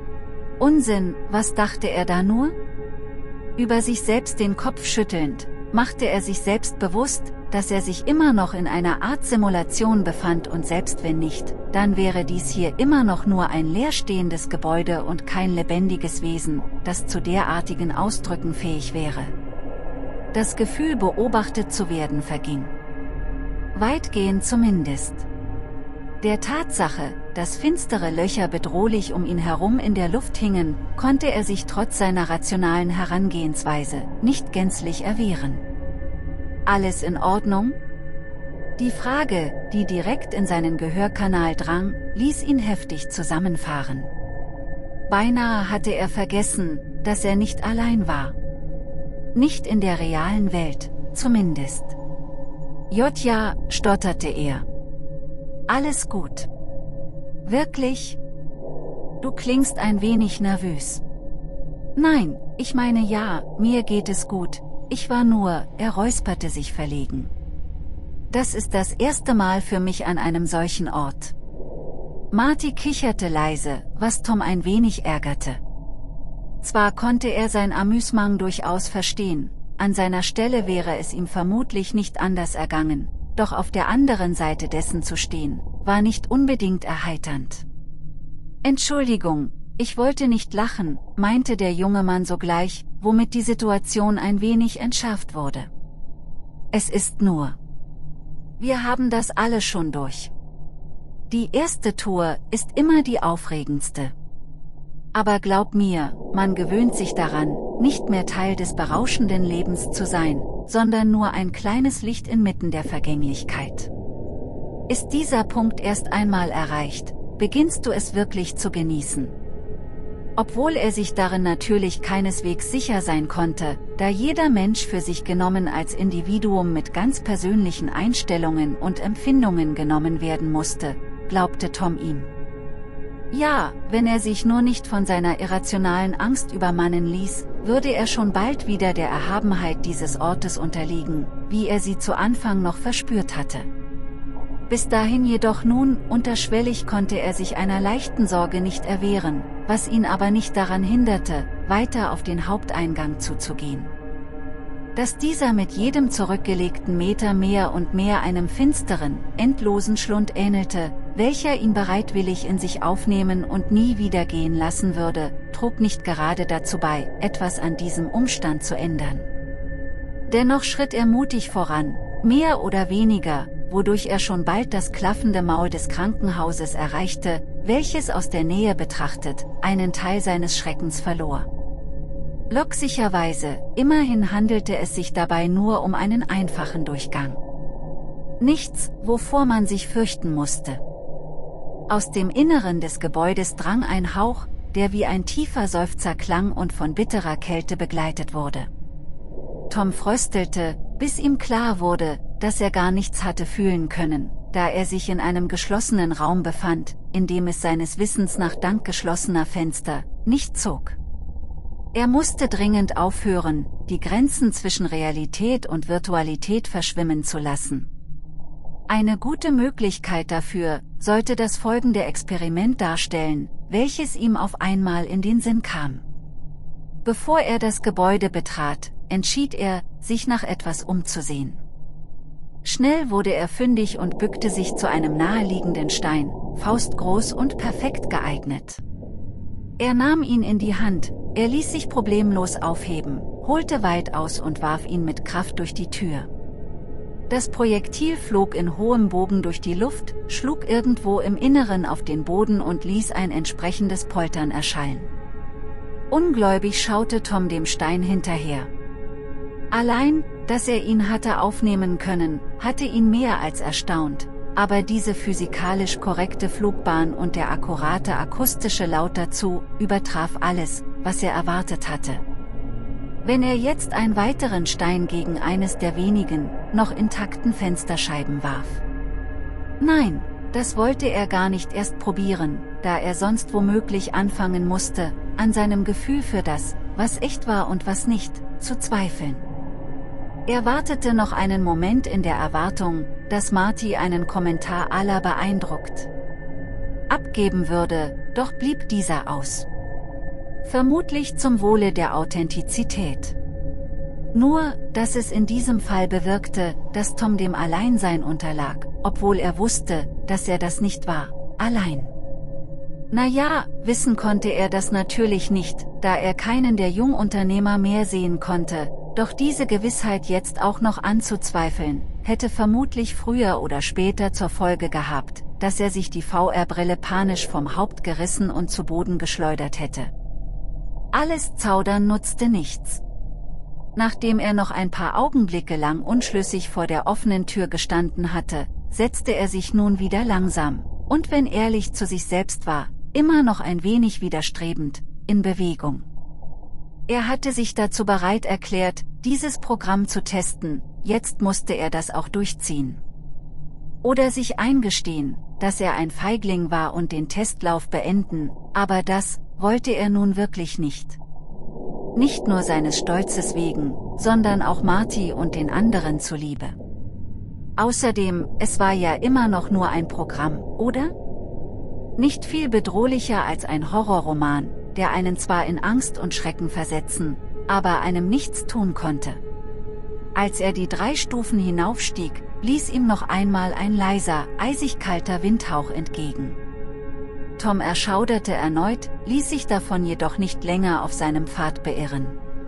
Unsinn, was dachte er da nur? Über sich selbst den Kopf schüttelnd, machte er sich selbst bewusst, dass er sich immer noch in einer Art Simulation befand und selbst wenn nicht, dann wäre dies hier immer noch nur ein leerstehendes Gebäude und kein lebendiges Wesen, das zu derartigen Ausdrücken fähig wäre. Das Gefühl, beobachtet zu werden, verging. Weitgehend zumindest. Der Tatsache, dass finstere Löcher bedrohlich um ihn herum in der Luft hingen, konnte er sich trotz seiner rationalen Herangehensweise nicht gänzlich erwehren. Alles in Ordnung? Die Frage, die direkt in seinen Gehörkanal drang, ließ ihn heftig zusammenfahren. Beinahe hatte er vergessen, dass er nicht allein war. Nicht in der realen Welt, zumindest. Ja, stotterte er. Alles gut. Wirklich? Du klingst ein wenig nervös. Nein, ich meine ja, mir geht es gut, ich war nur, er räusperte sich verlegen. Das ist das erste Mal für mich an einem solchen Ort. Marty kicherte leise, was Tom ein wenig ärgerte. Zwar konnte er sein Amüsement durchaus verstehen, an seiner Stelle wäre es ihm vermutlich nicht anders ergangen, doch auf der anderen Seite dessen zu stehen, war nicht unbedingt erheiternd. »Entschuldigung, ich wollte nicht lachen«, meinte der junge Mann sogleich, womit die Situation ein wenig entschärft wurde. »Es ist nur. Wir haben das alles schon durch. Die erste Tour ist immer die aufregendste. Aber glaub mir, man gewöhnt sich daran, nicht mehr Teil des berauschenden Lebens zu sein, sondern nur ein kleines Licht inmitten der Vergänglichkeit. Ist dieser Punkt erst einmal erreicht, beginnst du es wirklich zu genießen.« Obwohl er sich darin natürlich keineswegs sicher sein konnte, da jeder Mensch für sich genommen als Individuum mit ganz persönlichen Einstellungen und Empfindungen genommen werden musste, glaubte Tom ihm. Ja, wenn er sich nur nicht von seiner irrationalen Angst übermannen ließ, würde er schon bald wieder der Erhabenheit dieses Ortes unterliegen, wie er sie zu Anfang noch verspürt hatte. Bis dahin jedoch nun, unterschwellig konnte er sich einer leichten Sorge nicht erwehren, was ihn aber nicht daran hinderte, weiter auf den Haupteingang zuzugehen. Dass dieser mit jedem zurückgelegten Meter mehr und mehr einem finsteren, endlosen Schlund ähnelte, welcher ihn bereitwillig in sich aufnehmen und nie wieder gehen lassen würde, trug nicht gerade dazu bei, etwas an diesem Umstand zu ändern. Dennoch schritt er mutig voran, mehr oder weniger, wodurch er schon bald das klaffende Maul des Krankenhauses erreichte, welches aus der Nähe betrachtet, einen Teil seines Schreckens verlor. Glücklicherweise, immerhin handelte es sich dabei nur um einen einfachen Durchgang. Nichts, wovor man sich fürchten musste. Aus dem Inneren des Gebäudes drang ein Hauch, der wie ein tiefer Seufzer klang und von bitterer Kälte begleitet wurde. Tom fröstelte, bis ihm klar wurde, dass er gar nichts hatte fühlen können, da er sich in einem geschlossenen Raum befand, in dem es seines Wissens nach dank geschlossener Fenster nicht zog. Er musste dringend aufhören, die Grenzen zwischen Realität und Virtualität verschwimmen zu lassen. Eine gute Möglichkeit dafür sollte das folgende Experiment darstellen, welches ihm auf einmal in den Sinn kam. Bevor er das Gebäude betrat, entschied er, sich nach etwas umzusehen. Schnell wurde er fündig und bückte sich zu einem naheliegenden Stein, faustgroß und perfekt geeignet. Er nahm ihn in die Hand, er ließ sich problemlos aufheben, holte weit aus und warf ihn mit Kraft durch die Tür. Das Projektil flog in hohem Bogen durch die Luft, schlug irgendwo im Inneren auf den Boden und ließ ein entsprechendes Poltern erschallen. Ungläubig schaute Tom dem Stein hinterher. Allein, dass er ihn hatte aufnehmen können, hatte ihn mehr als erstaunt, aber diese physikalisch korrekte Flugbahn und der akkurate akustische Laut dazu, übertraf alles, was er erwartet hatte. Wenn er jetzt einen weiteren Stein gegen eines der wenigen, noch intakten Fensterscheiben warf. Nein, das wollte er gar nicht erst probieren, da er sonst womöglich anfangen musste, an seinem Gefühl für das, was echt war und was nicht, zu zweifeln. Er wartete noch einen Moment in der Erwartung, dass Marty einen Kommentar à la beeindruckt abgeben würde, doch blieb dieser aus. Vermutlich zum Wohle der Authentizität. Nur, dass es in diesem Fall bewirkte, dass Tom dem Alleinsein unterlag, obwohl er wusste, dass er das nicht war, allein. Naja, wissen konnte er das natürlich nicht, da er keinen der Jungunternehmer mehr sehen konnte, doch diese Gewissheit jetzt auch noch anzuzweifeln, hätte vermutlich früher oder später zur Folge gehabt, dass er sich die VR-Brille panisch vom Haupt gerissen und zu Boden geschleudert hätte. Alles Zaudern nutzte nichts. Nachdem er noch ein paar Augenblicke lang unschlüssig vor der offenen Tür gestanden hatte, setzte er sich nun wieder langsam, und wenn ehrlich zu sich selbst war, immer noch ein wenig widerstrebend, in Bewegung. Er hatte sich dazu bereit erklärt, dieses Programm zu testen, jetzt musste er das auch durchziehen. Oder sich eingestehen, dass er ein Feigling war und den Testlauf beenden, aber das wollte er nun wirklich nicht. Nicht nur seines Stolzes wegen, sondern auch Marty und den anderen zuliebe. Außerdem, es war ja immer noch nur ein Programm, oder? Nicht viel bedrohlicher als ein Horrorroman, der einen zwar in Angst und Schrecken versetzen, aber einem nichts tun konnte. Als er die 3 Stufen hinaufstieg, blies ihm noch einmal ein leiser, eisig kalter Windhauch entgegen. Tom erschauderte erneut, ließ sich davon jedoch nicht länger auf seinem Pfad beirren.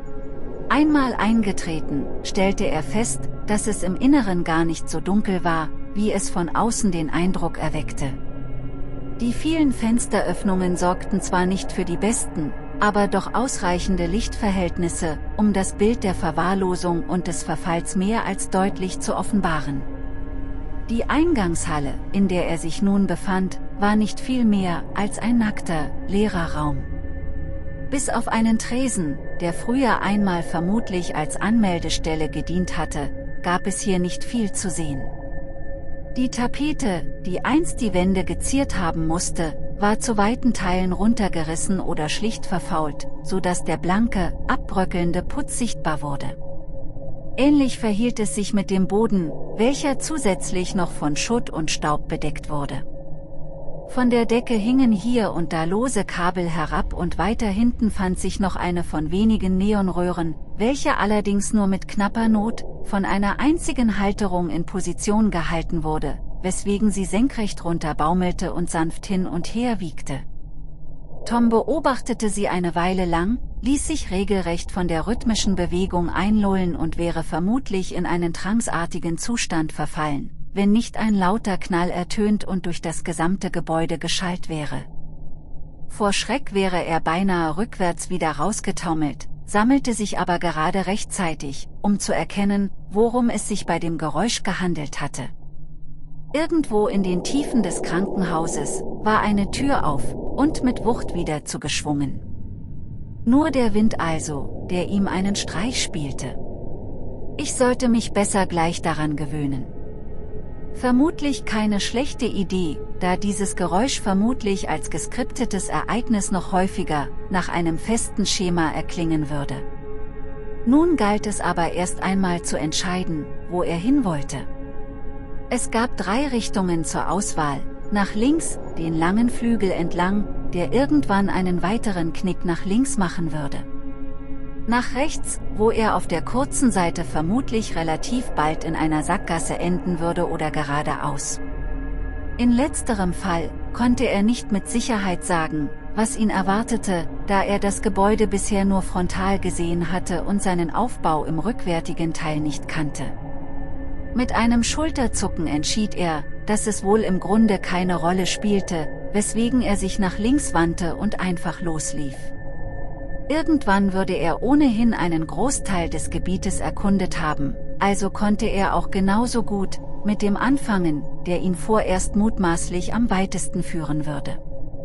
Einmal eingetreten, stellte er fest, dass es im Inneren gar nicht so dunkel war, wie es von außen den Eindruck erweckte. Die vielen Fensteröffnungen sorgten zwar nicht für die besten, aber doch ausreichende Lichtverhältnisse, um das Bild der Verwahrlosung und des Verfalls mehr als deutlich zu offenbaren. Die Eingangshalle, in der er sich nun befand, war nicht viel mehr als ein nackter, leerer Raum. Bis auf einen Tresen, der früher einmal vermutlich als Anmeldestelle gedient hatte, gab es hier nicht viel zu sehen. Die Tapete, die einst die Wände geziert haben musste, war zu weiten Teilen runtergerissen oder schlicht verfault, so dass der blanke, abbröckelnde Putz sichtbar wurde. Ähnlich verhielt es sich mit dem Boden, welcher zusätzlich noch von Schutt und Staub bedeckt wurde. Von der Decke hingen hier und da lose Kabel herab und weiter hinten fand sich noch eine von wenigen Neonröhren, welche allerdings nur mit knapper Not von einer einzigen Halterung in Position gehalten wurde, weswegen sie senkrecht runter baumelte und sanft hin und her wiegte. Tom beobachtete sie eine Weile lang, ließ sich regelrecht von der rhythmischen Bewegung einlullen und wäre vermutlich in einen tranceartigen Zustand verfallen, wenn nicht ein lauter Knall ertönt und durch das gesamte Gebäude geschallt wäre. Vor Schreck wäre er beinahe rückwärts wieder rausgetaumelt, sammelte sich aber gerade rechtzeitig, um zu erkennen, worum es sich bei dem Geräusch gehandelt hatte. Irgendwo in den Tiefen des Krankenhauses war eine Tür auf und mit Wucht wieder zugeschwungen. Nur der Wind also, der ihm einen Streich spielte. Ich sollte mich besser gleich daran gewöhnen. Vermutlich keine schlechte Idee, da dieses Geräusch vermutlich als geskriptetes Ereignis noch häufiger, nach einem festen Schema erklingen würde. Nun galt es aber erst einmal zu entscheiden, wo er hin wollte. Es gab 3 Richtungen zur Auswahl: nach links, den langen Flügel entlang, der irgendwann einen weiteren Knick nach links machen würde. Nach rechts, wo er auf der kurzen Seite vermutlich relativ bald in einer Sackgasse enden würde, oder geradeaus. In letzterem Fall konnte er nicht mit Sicherheit sagen, was ihn erwartete, da er das Gebäude bisher nur frontal gesehen hatte und seinen Aufbau im rückwärtigen Teil nicht kannte. Mit einem Schulterzucken entschied er, dass es wohl im Grunde keine Rolle spielte, weswegen er sich nach links wandte und einfach loslief. Irgendwann würde er ohnehin einen Großteil des Gebietes erkundet haben, also konnte er auch genauso gut mit dem anfangen, der ihn vorerst mutmaßlich am weitesten führen würde.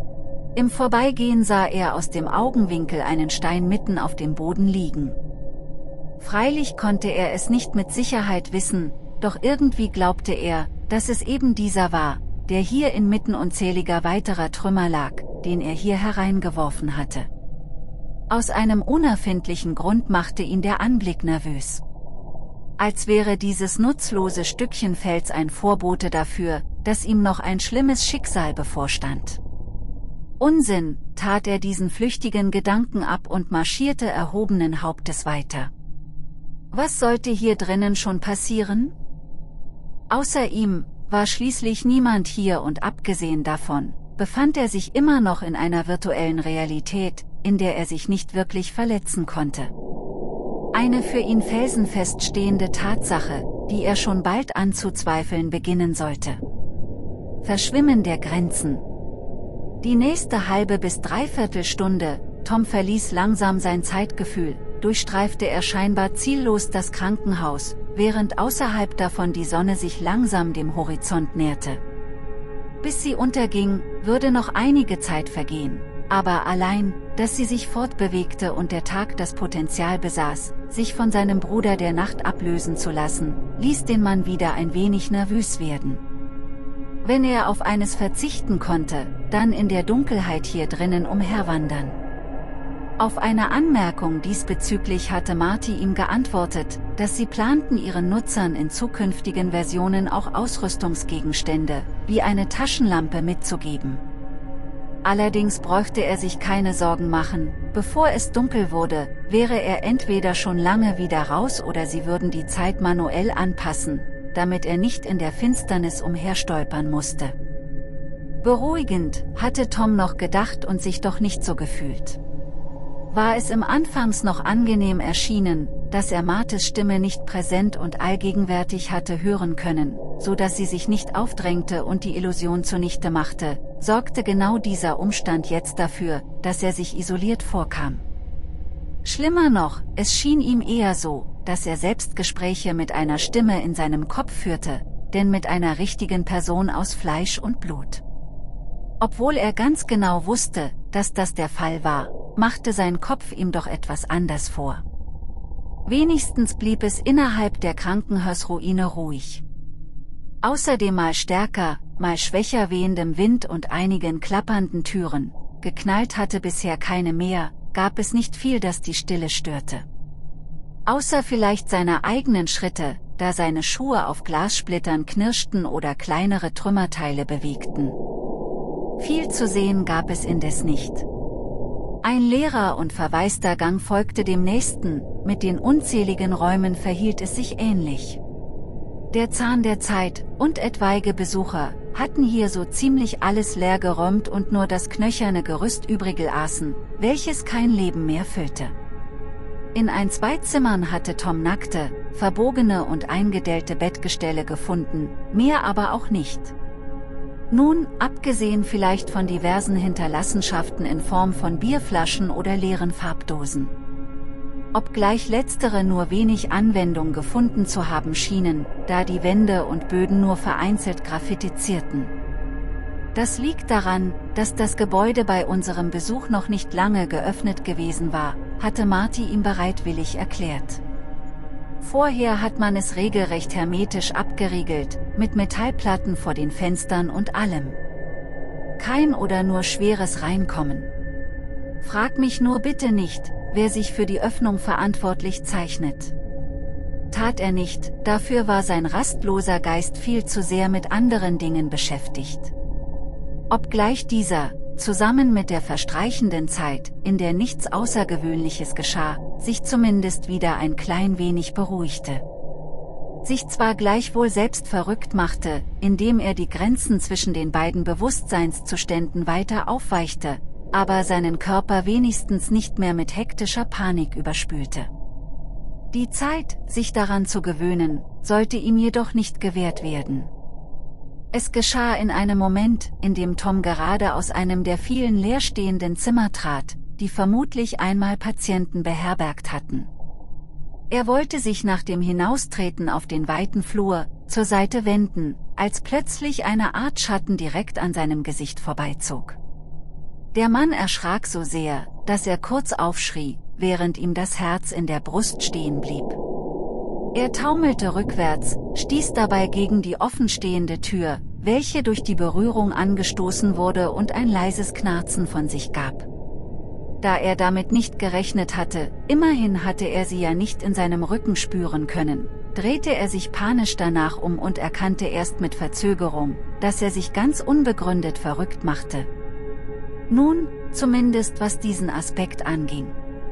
Im Vorbeigehen sah er aus dem Augenwinkel einen Stein mitten auf dem Boden liegen. Freilich konnte er es nicht mit Sicherheit wissen, doch irgendwie glaubte er, dass es eben dieser war, der hier inmitten unzähliger weiterer Trümmer lag, den er hier hereingeworfen hatte. Aus einem unerfindlichen Grund machte ihn der Anblick nervös. Als wäre dieses nutzlose Stückchen Fels ein Vorbote dafür, dass ihm noch ein schlimmes Schicksal bevorstand. Unsinn, tat er diesen flüchtigen Gedanken ab und marschierte erhobenen Hauptes weiter. Was sollte hier drinnen schon passieren? Außer ihm war schließlich niemand hier, und abgesehen davon befand er sich immer noch in einer virtuellen Realität, in der er sich nicht wirklich verletzen konnte. Eine für ihn felsenfest stehende Tatsache, die er schon bald anzuzweifeln beginnen sollte. Verschwimmen der Grenzen. Die nächste halbe bis dreiviertel Stunde, Tom verließ langsam sein Zeitgefühl, durchstreifte er scheinbar ziellos das Krankenhaus, während außerhalb davon die Sonne sich langsam dem Horizont näherte. Bis sie unterging, würde noch einige Zeit vergehen, aber allein, dass sie sich fortbewegte und der Tag das Potenzial besaß, sich von seinem Bruder der Nacht ablösen zu lassen, ließ den Mann wieder ein wenig nervös werden. Wenn er auf eines verzichten konnte, dann in der Dunkelheit hier drinnen umherwandern. Auf eine Anmerkung diesbezüglich hatte Marty ihm geantwortet, dass sie planten, ihren Nutzern in zukünftigen Versionen auch Ausrüstungsgegenstände, wie eine Taschenlampe mitzugeben. allerdings bräuchte er sich keine Sorgen machen, bevor es dunkel wurde, wäre er entweder schon lange wieder raus oder sie würden die Zeit manuell anpassen, damit er nicht in der Finsternis umherstolpern musste. Beruhigend, hatte Tom noch gedacht und sich doch nicht so gefühlt. War es im Anfangs noch angenehm erschienen, dass er Martes Stimme nicht präsent und allgegenwärtig hatte hören können, so dass sie sich nicht aufdrängte und die Illusion zunichte machte, sorgte genau dieser Umstand jetzt dafür, dass er sich isoliert vorkam. Schlimmer noch, es schien ihm eher so, dass er Selbstgespräche mit einer Stimme in seinem Kopf führte, denn mit einer richtigen Person aus Fleisch und Blut. Obwohl er ganz genau wusste, dass das der Fall war, machte sein Kopf ihm doch etwas anders vor. Wenigstens blieb es innerhalb der Krankenhausruine ruhig. Außer dem mal stärker, mal schwächer wehendem Wind und einigen klappernden Türen, geknallt hatte bisher keine mehr, gab es nicht viel, das die Stille störte. Außer vielleicht seine eigenen Schritte, da seine Schuhe auf Glassplittern knirschten oder kleinere Trümmerteile bewegten. Viel zu sehen gab es indes nicht. Ein leerer und verwaister Gang folgte dem nächsten, mit den unzähligen Räumen verhielt es sich ähnlich. Der Zahn der Zeit und etwaige Besucher hatten hier so ziemlich alles leer geräumt und nur das knöcherne Gerüst übrig aßen, welches kein Leben mehr füllte. In 2 Zimmern hatte Tom nackte, verbogene und eingedellte Bettgestelle gefunden, mehr aber auch nicht. Nun, abgesehen vielleicht von diversen Hinterlassenschaften in Form von Bierflaschen oder leeren Farbdosen. Obgleich letztere nur wenig Anwendung gefunden zu haben schienen, da die Wände und Böden nur vereinzelt graffitizierten. Das liegt daran, dass das Gebäude bei unserem Besuch noch nicht lange geöffnet gewesen war, hatte Marty ihm bereitwillig erklärt. Vorher hat man es regelrecht hermetisch abgeriegelt, mit Metallplatten vor den Fenstern und allem. Kein oder nur schweres Reinkommen. Frag mich nur bitte nicht, wer sich für die Öffnung verantwortlich zeichnet. Tat er nicht, dafür war sein rastloser Geist viel zu sehr mit anderen Dingen beschäftigt. Obgleich dieser, zusammen mit der verstreichenden Zeit, in der nichts Außergewöhnliches geschah, sich zumindest wieder ein klein wenig beruhigte. Sich zwar gleichwohl selbst verrückt machte, indem er die Grenzen zwischen den beiden Bewusstseinszuständen weiter aufweichte, aber seinen Körper wenigstens nicht mehr mit hektischer Panik überspülte. Die Zeit, sich daran zu gewöhnen, sollte ihm jedoch nicht gewährt werden. Es geschah in einem Moment, in dem Tom gerade aus einem der vielen leerstehenden Zimmer trat, die vermutlich einmal Patienten beherbergt hatten. Er wollte sich nach dem Hinaustreten auf den weiten Flur zur Seite wenden, als plötzlich eine Art Schatten direkt an seinem Gesicht vorbeizog. Der Mann erschrak so sehr, dass er kurz aufschrie, während ihm das Herz in der Brust stehen blieb. Er taumelte rückwärts, stieß dabei gegen die offenstehende Tür, welche durch die Berührung angestoßen wurde und ein leises Knarzen von sich gab. Da er damit nicht gerechnet hatte, immerhin hatte er sie ja nicht in seinem Rücken spüren können, drehte er sich panisch danach um und erkannte erst mit Verzögerung, dass er sich ganz unbegründet verrückt machte. Nun, zumindest was diesen Aspekt anging.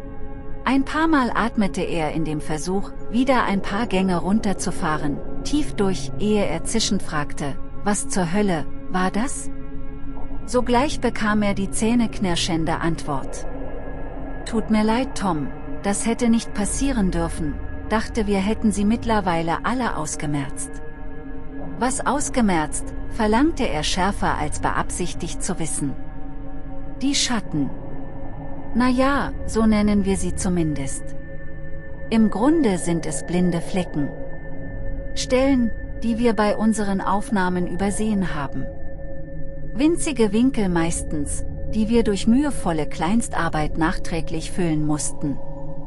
Ein paar Mal atmete er in dem Versuch, wieder ein paar Gänge runterzufahren, tief durch, ehe er zischend fragte, was zur Hölle, war das? Sogleich bekam er die zähneknirschende Antwort. Tut mir leid, Tom, das hätte nicht passieren dürfen, dachte wir hätten sie mittlerweile alle ausgemerzt. Was ausgemerzt, verlangte er schärfer als beabsichtigt zu wissen. Die Schatten. Na ja, so nennen wir sie zumindest. Im Grunde sind es blinde Flecken. Stellen, die wir bei unseren Aufnahmen übersehen haben. Winzige Winkel meistens, die wir durch mühevolle Kleinstarbeit nachträglich füllen mussten.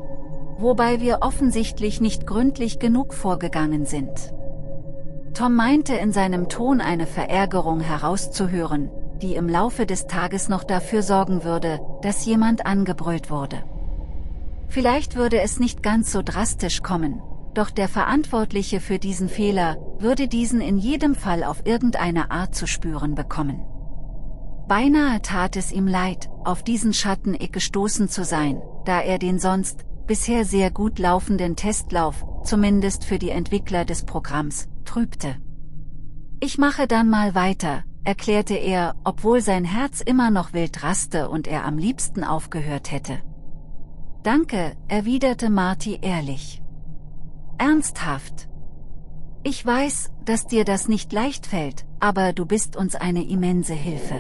Wobei wir offensichtlich nicht gründlich genug vorgegangen sind. Tom meinte in seinem Ton eine Verärgerung herauszuhören, die im Laufe des Tages noch dafür sorgen würde, dass jemand angebrüllt wurde. Vielleicht würde es nicht ganz so drastisch kommen, doch der Verantwortliche für diesen Fehler würde diesen in jedem Fall auf irgendeine Art zu spüren bekommen. Beinahe tat es ihm leid, auf diesen Schatteneck gestoßen zu sein, da er den sonst, bisher sehr gut laufenden Testlauf, zumindest für die Entwickler des Programms, trübte. Ich mache dann mal weiter, erklärte er, obwohl sein Herz immer noch wild raste und er am liebsten aufgehört hätte. Danke, erwiderte Marty ehrlich. Ernsthaft. Ich weiß, dass dir das nicht leicht fällt, aber du bist uns eine immense Hilfe.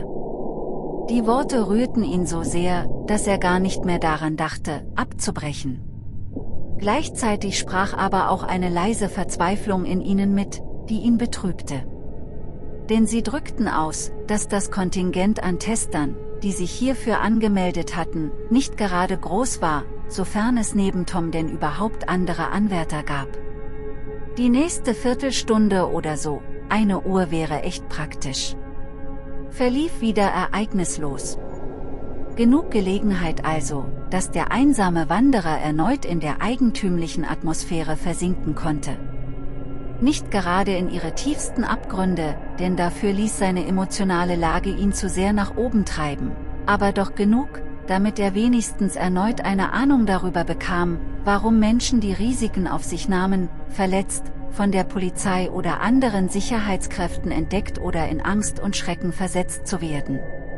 Die Worte rührten ihn so sehr, dass er gar nicht mehr daran dachte, abzubrechen. Gleichzeitig sprach aber auch eine leise Verzweiflung in ihnen mit, die ihn betrübte. Denn sie drückten aus, dass das Kontingent an Testern, die sich hierfür angemeldet hatten, nicht gerade groß war, sofern es neben Tom denn überhaupt andere Anwärter gab. Die nächste Viertelstunde oder so, 1 Uhr wäre echt praktisch. Verlief wieder ereignislos. Genug Gelegenheit also, dass der einsame Wanderer erneut in der eigentümlichen Atmosphäre versinken konnte. Nicht gerade in ihre tiefsten Abgründe, denn dafür ließ seine emotionale Lage ihn zu sehr nach oben treiben, aber doch genug, damit er wenigstens erneut eine Ahnung darüber bekam, warum Menschen die Risiken auf sich nahmen, verletzt, von der Polizei oder anderen Sicherheitskräften entdeckt oder in Angst und Schrecken versetzt zu werden.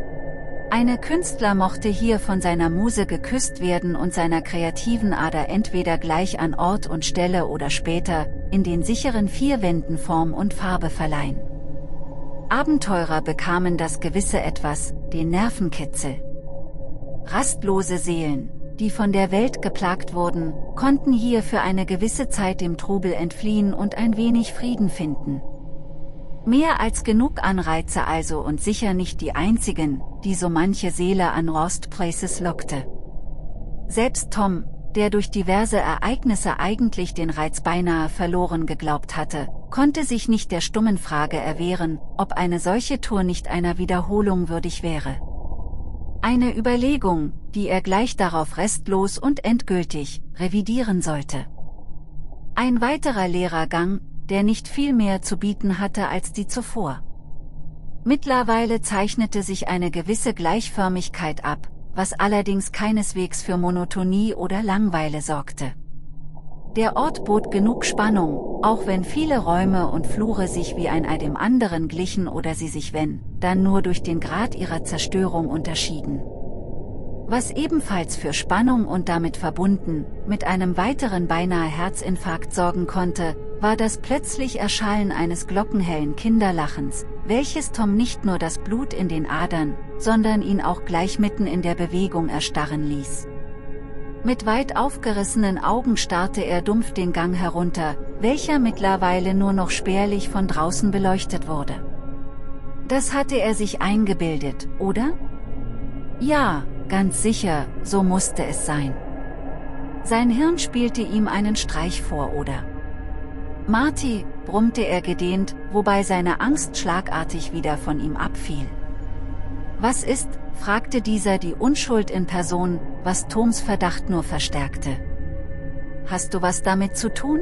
Eine Künstler mochte hier von seiner Muse geküsst werden und seiner kreativen Ader entweder gleich an Ort und Stelle oder später, in den sicheren 4 Wänden Form und Farbe verleihen. Abenteurer bekamen das gewisse Etwas, den Nervenkitzel. Rastlose Seelen, die von der Welt geplagt wurden, konnten hier für eine gewisse Zeit dem Trubel entfliehen und ein wenig Frieden finden. Mehr als genug Anreize also und sicher nicht die einzigen, die so manche Seele an Lost Places lockte. Selbst Tom, der durch diverse Ereignisse eigentlich den Reiz beinahe verloren geglaubt hatte, konnte sich nicht der stummen Frage erwehren, ob eine solche Tour nicht einer Wiederholung würdig wäre. Eine Überlegung, die er gleich darauf restlos und endgültig revidieren sollte. Ein weiterer Lehrergang, der nicht viel mehr zu bieten hatte als die zuvor. Mittlerweile zeichnete sich eine gewisse Gleichförmigkeit ab, was allerdings keineswegs für Monotonie oder Langeweile sorgte. Der Ort bot genug Spannung, auch wenn viele Räume und Flure sich wie ein dem anderen glichen oder sie sich dann nur durch den Grad ihrer Zerstörung unterschieden. Was ebenfalls für Spannung und damit verbunden, mit einem weiteren beinahe Herzinfarkt sorgen konnte, war das plötzlich Erschallen eines glockenhellen Kinderlachens, welches Tom nicht nur das Blut in den Adern, sondern ihn auch gleich mitten in der Bewegung erstarren ließ. Mit weit aufgerissenen Augen starrte er dumpf den Gang herunter, welcher mittlerweile nur noch spärlich von draußen beleuchtet wurde. Das hatte er sich eingebildet, oder? Ja, ganz sicher, so musste es sein. Sein Hirn spielte ihm einen Streich vor, oder? Marty, brummte er gedehnt, wobei seine Angst schlagartig wieder von ihm abfiel. Was ist, fragte dieser die Unschuld in Person, was Toms Verdacht nur verstärkte. Hast du was damit zu tun?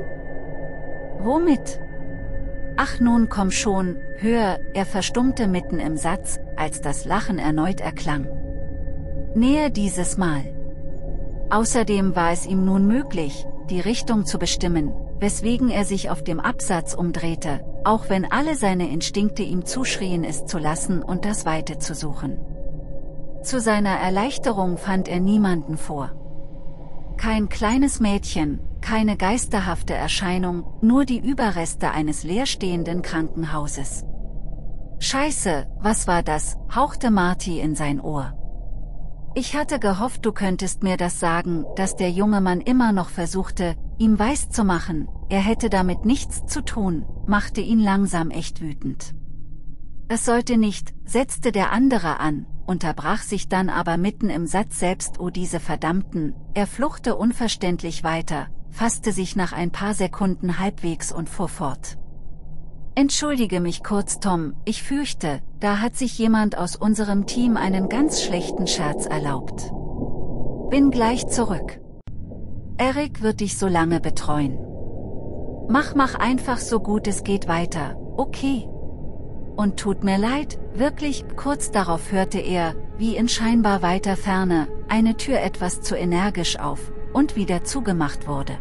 Womit? Ach nun komm schon, hör, er verstummte mitten im Satz, als das Lachen erneut erklang. Näher dieses Mal. Außerdem war es ihm nun möglich, die Richtung zu bestimmen, weswegen er sich auf dem Absatz umdrehte, auch wenn alle seine Instinkte ihm zuschrien, es zu lassen und das Weite zu suchen. Zu seiner Erleichterung fand er niemanden vor. Kein kleines Mädchen, keine geisterhafte Erscheinung, nur die Überreste eines leerstehenden Krankenhauses. Scheiße, was war das, hauchte Marty in sein Ohr. Ich hatte gehofft, du könntest mir das sagen, dass der junge Mann immer noch versuchte, ihm weiszumachen, er hätte damit nichts zu tun, machte ihn langsam echt wütend. Es sollte nicht, setzte der andere an, unterbrach sich dann aber mitten im Satz selbst, oh diese verdammten, er fluchte unverständlich weiter, fasste sich nach ein paar Sekunden halbwegs und fuhr fort. Entschuldige mich kurz, Tom, ich fürchte, da hat sich jemand aus unserem Team einen ganz schlechten Scherz erlaubt. Bin gleich zurück. Eric wird dich so lange betreuen. Mach einfach so gut es geht weiter, okay? Und tut mir leid, wirklich, kurz darauf hörte er, wie in scheinbar weiter Ferne, eine Tür etwas zu energisch auf und wieder zugemacht wurde.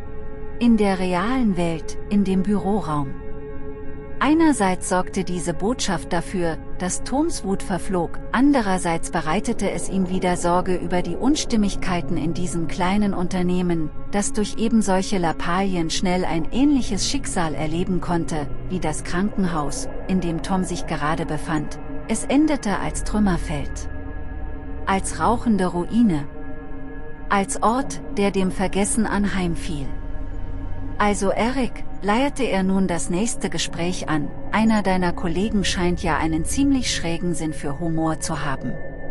In der realen Welt, in dem Büroraum. Einerseits sorgte diese Botschaft dafür, dass Toms Wut verflog, andererseits bereitete es ihm wieder Sorge über die Unstimmigkeiten in diesem kleinen Unternehmen, das durch eben solche Lappalien schnell ein ähnliches Schicksal erleben konnte, wie das Krankenhaus, in dem Tom sich gerade befand. Es endete als Trümmerfeld. Als rauchende Ruine. Als Ort, der dem Vergessen anheimfiel. Also Eric, leierte er nun das nächste Gespräch an, einer deiner Kollegen scheint ja einen ziemlich schrägen Sinn für Humor zu haben.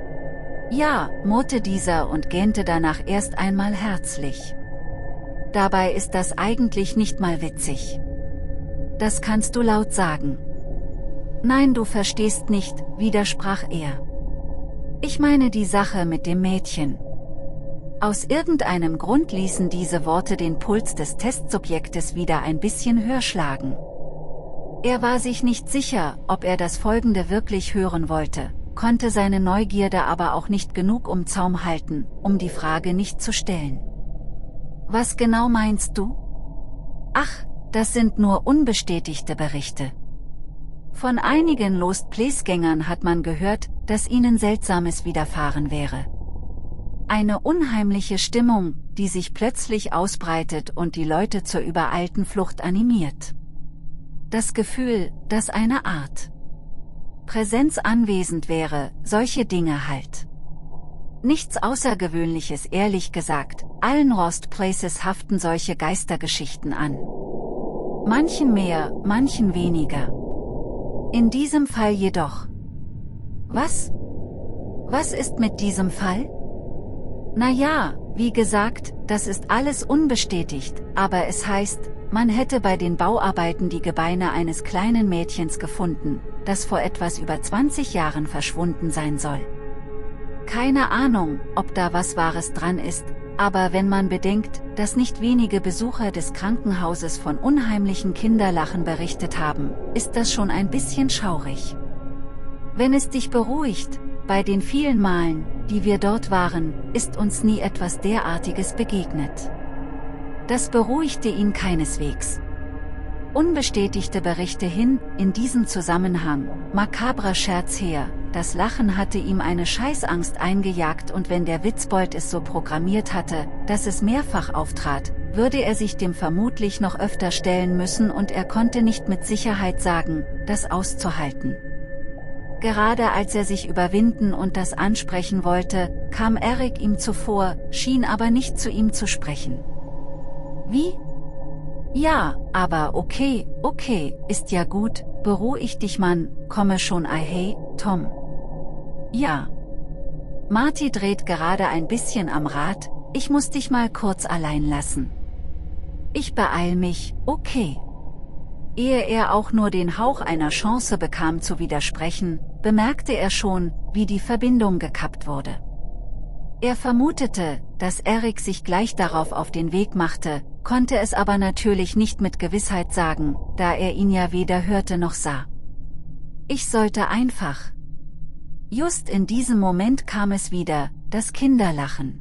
Ja, murrte dieser und gähnte danach erst einmal herzlich. Dabei ist das eigentlich nicht mal witzig. Das kannst du laut sagen. Nein, du verstehst nicht, widersprach er. Ich meine die Sache mit dem Mädchen. Aus irgendeinem Grund ließen diese Worte den Puls des Testsubjektes wieder ein bisschen höher schlagen. Er war sich nicht sicher, ob er das Folgende wirklich hören wollte, konnte seine Neugierde aber auch nicht genug um Zaum halten, um die Frage nicht zu stellen. Was genau meinst du? Ach, das sind nur unbestätigte Berichte. Von einigen Lost Place-Gängern hat man gehört, dass ihnen Seltsames widerfahren wäre. Eine unheimliche Stimmung, die sich plötzlich ausbreitet und die Leute zur übereilten Flucht animiert. Das Gefühl, dass eine Art Präsenz anwesend wäre, solche Dinge halt. Nichts Außergewöhnliches, ehrlich gesagt, allen Lost Places haften solche Geistergeschichten an. Manchen mehr, manchen weniger. In diesem Fall jedoch. Was? Was ist mit diesem Fall? Na ja, wie gesagt, das ist alles unbestätigt, aber es heißt, man hätte bei den Bauarbeiten die Gebeine eines kleinen Mädchens gefunden, das vor etwas über 20 Jahren verschwunden sein soll. Keine Ahnung, ob da was Wahres dran ist, aber wenn man bedenkt, dass nicht wenige Besucher des Krankenhauses von unheimlichen Kinderlachen berichtet haben, ist das schon ein bisschen schaurig. Wenn es dich beruhigt, bei den vielen Malen, die wir dort waren, ist uns nie etwas derartiges begegnet. Das beruhigte ihn keineswegs. Unbestätigte Berichte hin, in diesem Zusammenhang, makabrer Scherz her, das Lachen hatte ihm eine Scheißangst eingejagt und wenn der Witzbold es so programmiert hatte, dass es mehrfach auftrat, würde er sich dem vermutlich noch öfter stellen müssen und er konnte nicht mit Sicherheit sagen, das auszuhalten. Gerade als er sich überwinden und das ansprechen wollte, kam Eric ihm zuvor, schien aber nicht zu ihm zu sprechen. Wie? Ja, aber okay, ist ja gut, beruhig dich Mann, komme schon hey, Tom. Ja. Marty dreht gerade ein bisschen am Rad, ich muss dich mal kurz allein lassen. Ich beeil mich, okay. Ehe er auch nur den Hauch einer Chance bekam zu widersprechen, bemerkte er schon, wie die Verbindung gekappt wurde. Er vermutete, dass Eric sich gleich darauf auf den Weg machte, konnte es aber natürlich nicht mit Gewissheit sagen, da er ihn ja weder hörte noch sah. Ich sollte einfach. Just in diesem Moment kam es wieder, das Kinderlachen.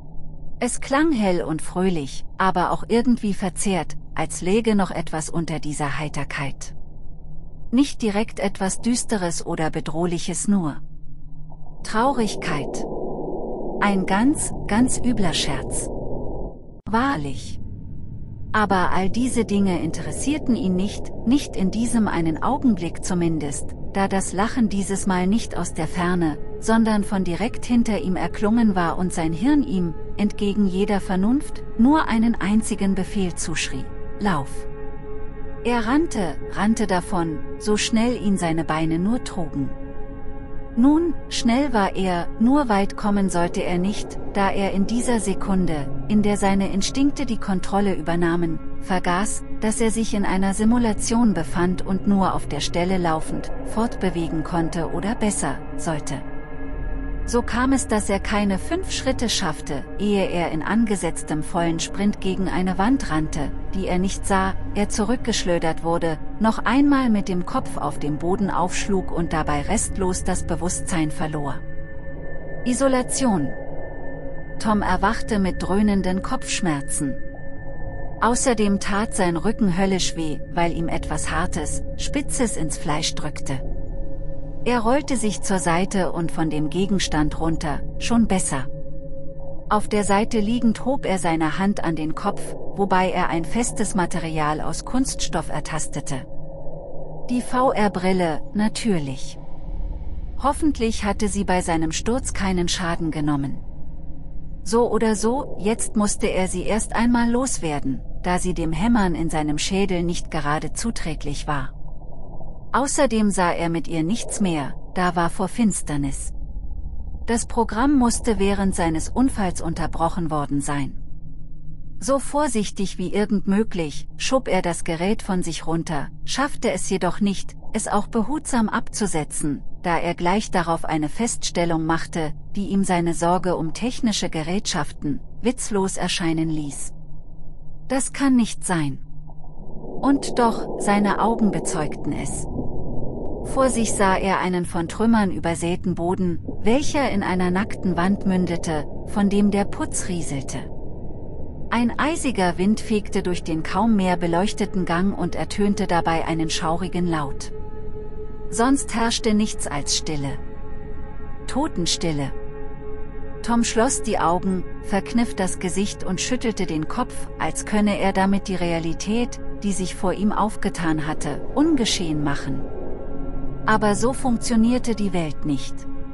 Es klang hell und fröhlich, aber auch irgendwie verzerrt, als läge noch etwas unter dieser Heiterkeit. Nicht direkt etwas Düsteres oder Bedrohliches, nur Traurigkeit. Ein ganz übler Scherz. Wahrlich. Aber all diese Dinge interessierten ihn nicht in diesem einen Augenblick zumindest, da das Lachen dieses Mal nicht aus der Ferne, sondern von direkt hinter ihm erklungen war und sein Hirn ihm, entgegen jeder Vernunft, nur einen einzigen Befehl zuschrie: Lauf! Er rannte davon, so schnell ihn seine Beine nur trugen. Nun, schnell war er, nur weit kommen sollte er nicht, da er in dieser Sekunde, in der seine Instinkte die Kontrolle übernahmen, vergaß, dass er sich in einer Simulation befand und nur auf der Stelle laufend, fortbewegen konnte oder besser, sollte. So kam es, dass er keine 5 Schritte schaffte, ehe er in angesetztem vollen Sprint gegen eine Wand rannte, die er nicht sah, er zurückgeschleudert wurde, noch einmal mit dem Kopf auf dem Boden aufschlug und dabei restlos das Bewusstsein verlor. Isolation. Tom erwachte mit dröhnenden Kopfschmerzen. Außerdem tat sein Rücken höllisch weh, weil ihm etwas Hartes, Spitzes ins Fleisch drückte. Er rollte sich zur Seite und von dem Gegenstand runter, schon besser. Auf der Seite liegend hob er seine Hand an den Kopf, wobei er ein festes Material aus Kunststoff ertastete. Die VR-Brille, natürlich. Hoffentlich hatte sie bei seinem Sturz keinen Schaden genommen. So oder so, jetzt musste er sie erst einmal loswerden, da sie dem Hämmern in seinem Schädel nicht gerade zuträglich war. Außerdem sah er mit ihr nichts mehr, da war vor Finsternis. Das Programm musste während seines Unfalls unterbrochen worden sein. So vorsichtig wie irgend möglich, schob er das Gerät von sich runter, schaffte es jedoch nicht, es auch behutsam abzusetzen, da er gleich darauf eine Feststellung machte, die ihm seine Sorge um technische Gerätschaften witzlos erscheinen ließ. Das kann nicht sein. Und doch, seine Augen bezeugten es. Vor sich sah er einen von Trümmern übersäten Boden, welcher in einer nackten Wand mündete, von dem der Putz rieselte. Ein eisiger Wind fegte durch den kaum mehr beleuchteten Gang und ertönte dabei einen schaurigen Laut. Sonst herrschte nichts als Stille. Totenstille. Tom schloss die Augen, verkniff das Gesicht und schüttelte den Kopf, als könne er damit die Realität, die sich vor ihm aufgetan hatte, ungeschehen machen. Aber so funktionierte die Welt nicht.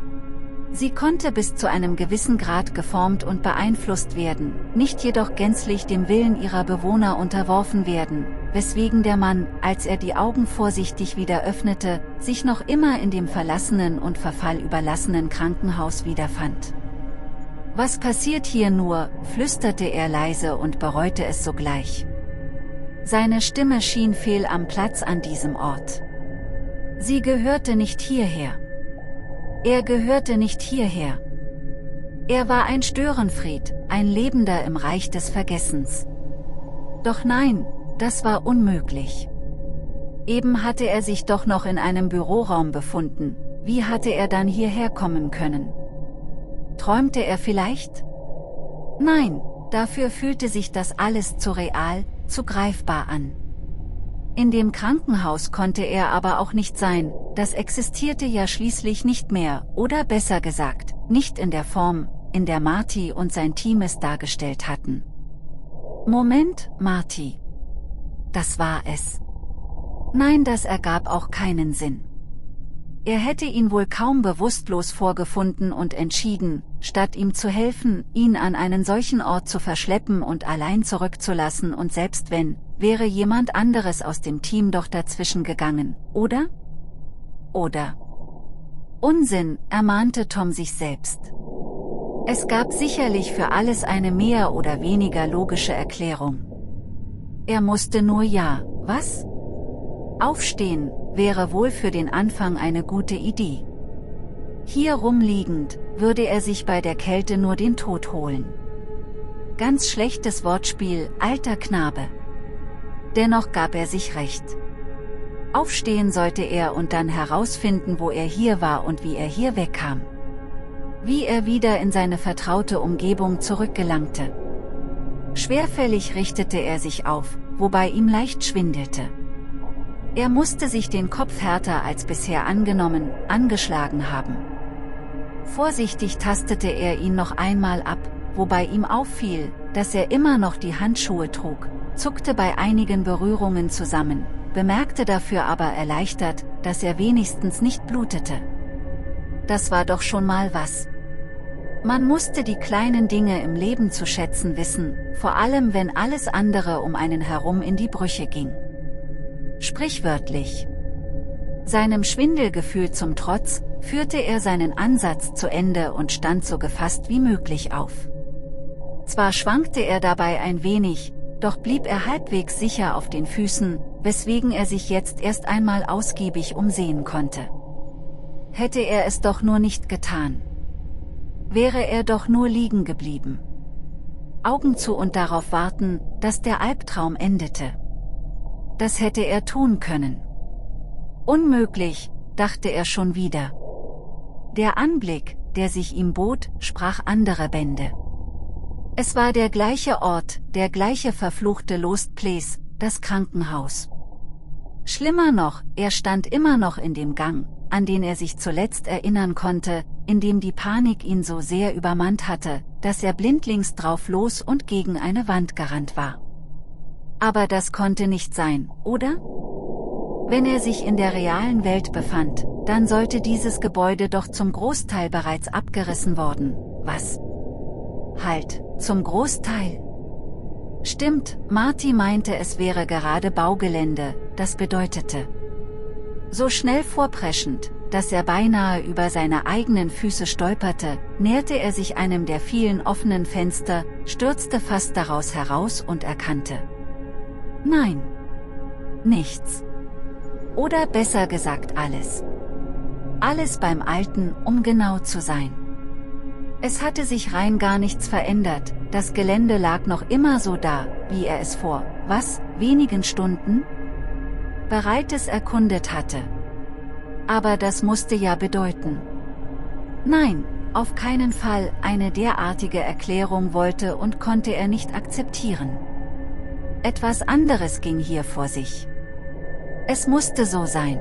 Sie konnte bis zu einem gewissen Grad geformt und beeinflusst werden, nicht jedoch gänzlich dem Willen ihrer Bewohner unterworfen werden, weswegen der Mann, als er die Augen vorsichtig wieder öffnete, sich noch immer in dem verlassenen und Verfall überlassenen Krankenhaus wiederfand. »Was passiert hier nur?«, flüsterte er leise und bereute es sogleich. Seine Stimme schien fehl am Platz an diesem Ort. Sie gehörte nicht hierher. Er gehörte nicht hierher. Er war ein Störenfried, ein Lebender im Reich des Vergessens. Doch nein, das war unmöglich. Eben hatte er sich doch noch in einem Büroraum befunden, wie hatte er dann hierher kommen können? Träumte er vielleicht? Nein, dafür fühlte sich das alles zu real, zu greifbar an. In dem Krankenhaus konnte er aber auch nicht sein, das existierte ja schließlich nicht mehr, oder besser gesagt, nicht in der Form, in der Marty und sein Team es dargestellt hatten. Moment, Marty. Das war es. Nein, das ergab auch keinen Sinn. Er hätte ihn wohl kaum bewusstlos vorgefunden und entschieden, statt ihm zu helfen, ihn an einen solchen Ort zu verschleppen und allein zurückzulassen, und selbst wenn, wäre jemand anderes aus dem Team doch dazwischen gegangen, oder? Oder? Unsinn, ermahnte Tom sich selbst. Es gab sicherlich für alles eine mehr oder weniger logische Erklärung. Er musste nur was? Aufstehen, wäre wohl für den Anfang eine gute Idee. Hier rumliegend, würde er sich bei der Kälte nur den Tod holen. Ganz schlechtes Wortspiel, alter Knabe. Dennoch gab er sich recht. Aufstehen sollte er und dann herausfinden, wo er hier war und wie er hier wegkam. Wie er wieder in seine vertraute Umgebung zurückgelangte. Schwerfällig richtete er sich auf, wobei ihm leicht schwindelte. Er musste sich den Kopf härter als bisher angeschlagen haben. Vorsichtig tastete er ihn noch einmal ab, wobei ihm auffiel, dass er immer noch die Handschuhe trug, zuckte bei einigen Berührungen zusammen, bemerkte dafür aber erleichtert, dass er wenigstens nicht blutete. Das war doch schon mal was. Man musste die kleinen Dinge im Leben zu schätzen wissen, vor allem wenn alles andere um einen herum in die Brüche ging. Sprichwörtlich. Seinem Schwindelgefühl zum Trotz, führte er seinen Ansatz zu Ende und stand so gefasst wie möglich auf. Zwar schwankte er dabei ein wenig, doch blieb er halbwegs sicher auf den Füßen, weswegen er sich jetzt erst einmal ausgiebig umsehen konnte. Hätte er es doch nur nicht getan. Wäre er doch nur liegen geblieben. Augen zu und darauf warten, dass der Albtraum endete. Das hätte er tun können. Unmöglich, dachte er schon wieder. Der Anblick, der sich ihm bot, sprach andere Bände. Es war der gleiche Ort, der gleiche verfluchte Lost Place, das Krankenhaus. Schlimmer noch, er stand immer noch in dem Gang, an den er sich zuletzt erinnern konnte, in dem die Panik ihn so sehr übermannt hatte, dass er blindlings drauf los und gegen eine Wand gerannt war. Aber das konnte nicht sein, oder? Wenn er sich in der realen Welt befand, dann sollte dieses Gebäude doch zum Großteil bereits abgerissen worden. Was? Halt, zum Großteil? Stimmt, Marty meinte, es wäre gerade Baugelände, das bedeutete. So schnell vorpreschend, dass er beinahe über seine eigenen Füße stolperte, näherte er sich einem der vielen offenen Fenster, stürzte fast daraus heraus und erkannte: Nein. Nichts. Oder besser gesagt alles. Alles beim Alten, um genau zu sein. Es hatte sich rein gar nichts verändert, das Gelände lag noch immer so da, wie er es vor, wenigen Stunden bereits erkundet hatte. Aber das musste ja bedeuten: Nein, auf keinen Fall, eine derartige Erklärung wollte und konnte er nicht akzeptieren. Etwas anderes ging hier vor sich. Es musste so sein.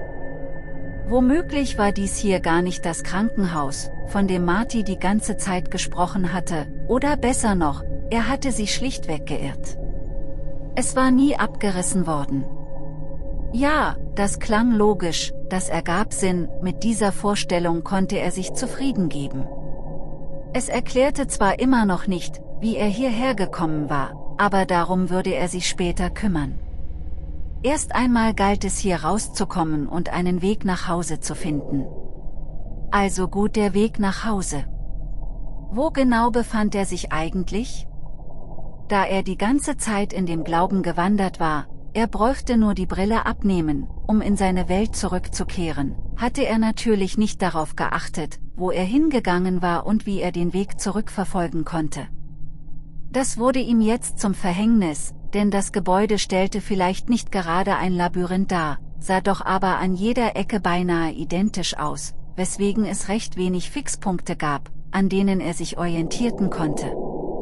Womöglich war dies hier gar nicht das Krankenhaus, von dem Marty die ganze Zeit gesprochen hatte, oder besser noch, er hatte sich schlichtweg geirrt. Es war nie abgerissen worden. Ja, das klang logisch, das ergab Sinn, mit dieser Vorstellung konnte er sich zufrieden geben. Es erklärte zwar immer noch nicht, wie er hierher gekommen war, aber darum würde er sich später kümmern. Erst einmal galt es hier rauszukommen und einen Weg nach Hause zu finden. Also gut, der Weg nach Hause. Wo genau befand er sich eigentlich? Da er die ganze Zeit in dem Glauben gewandert war, er bräuchte nur die Brille abnehmen, um in seine Welt zurückzukehren, hatte er natürlich nicht darauf geachtet, wo er hingegangen war und wie er den Weg zurückverfolgen konnte. Das wurde ihm jetzt zum Verhängnis, denn das Gebäude stellte vielleicht nicht gerade ein Labyrinth dar, sah doch aber an jeder Ecke beinahe identisch aus, weswegen es recht wenig Fixpunkte gab, an denen er sich orientieren konnte.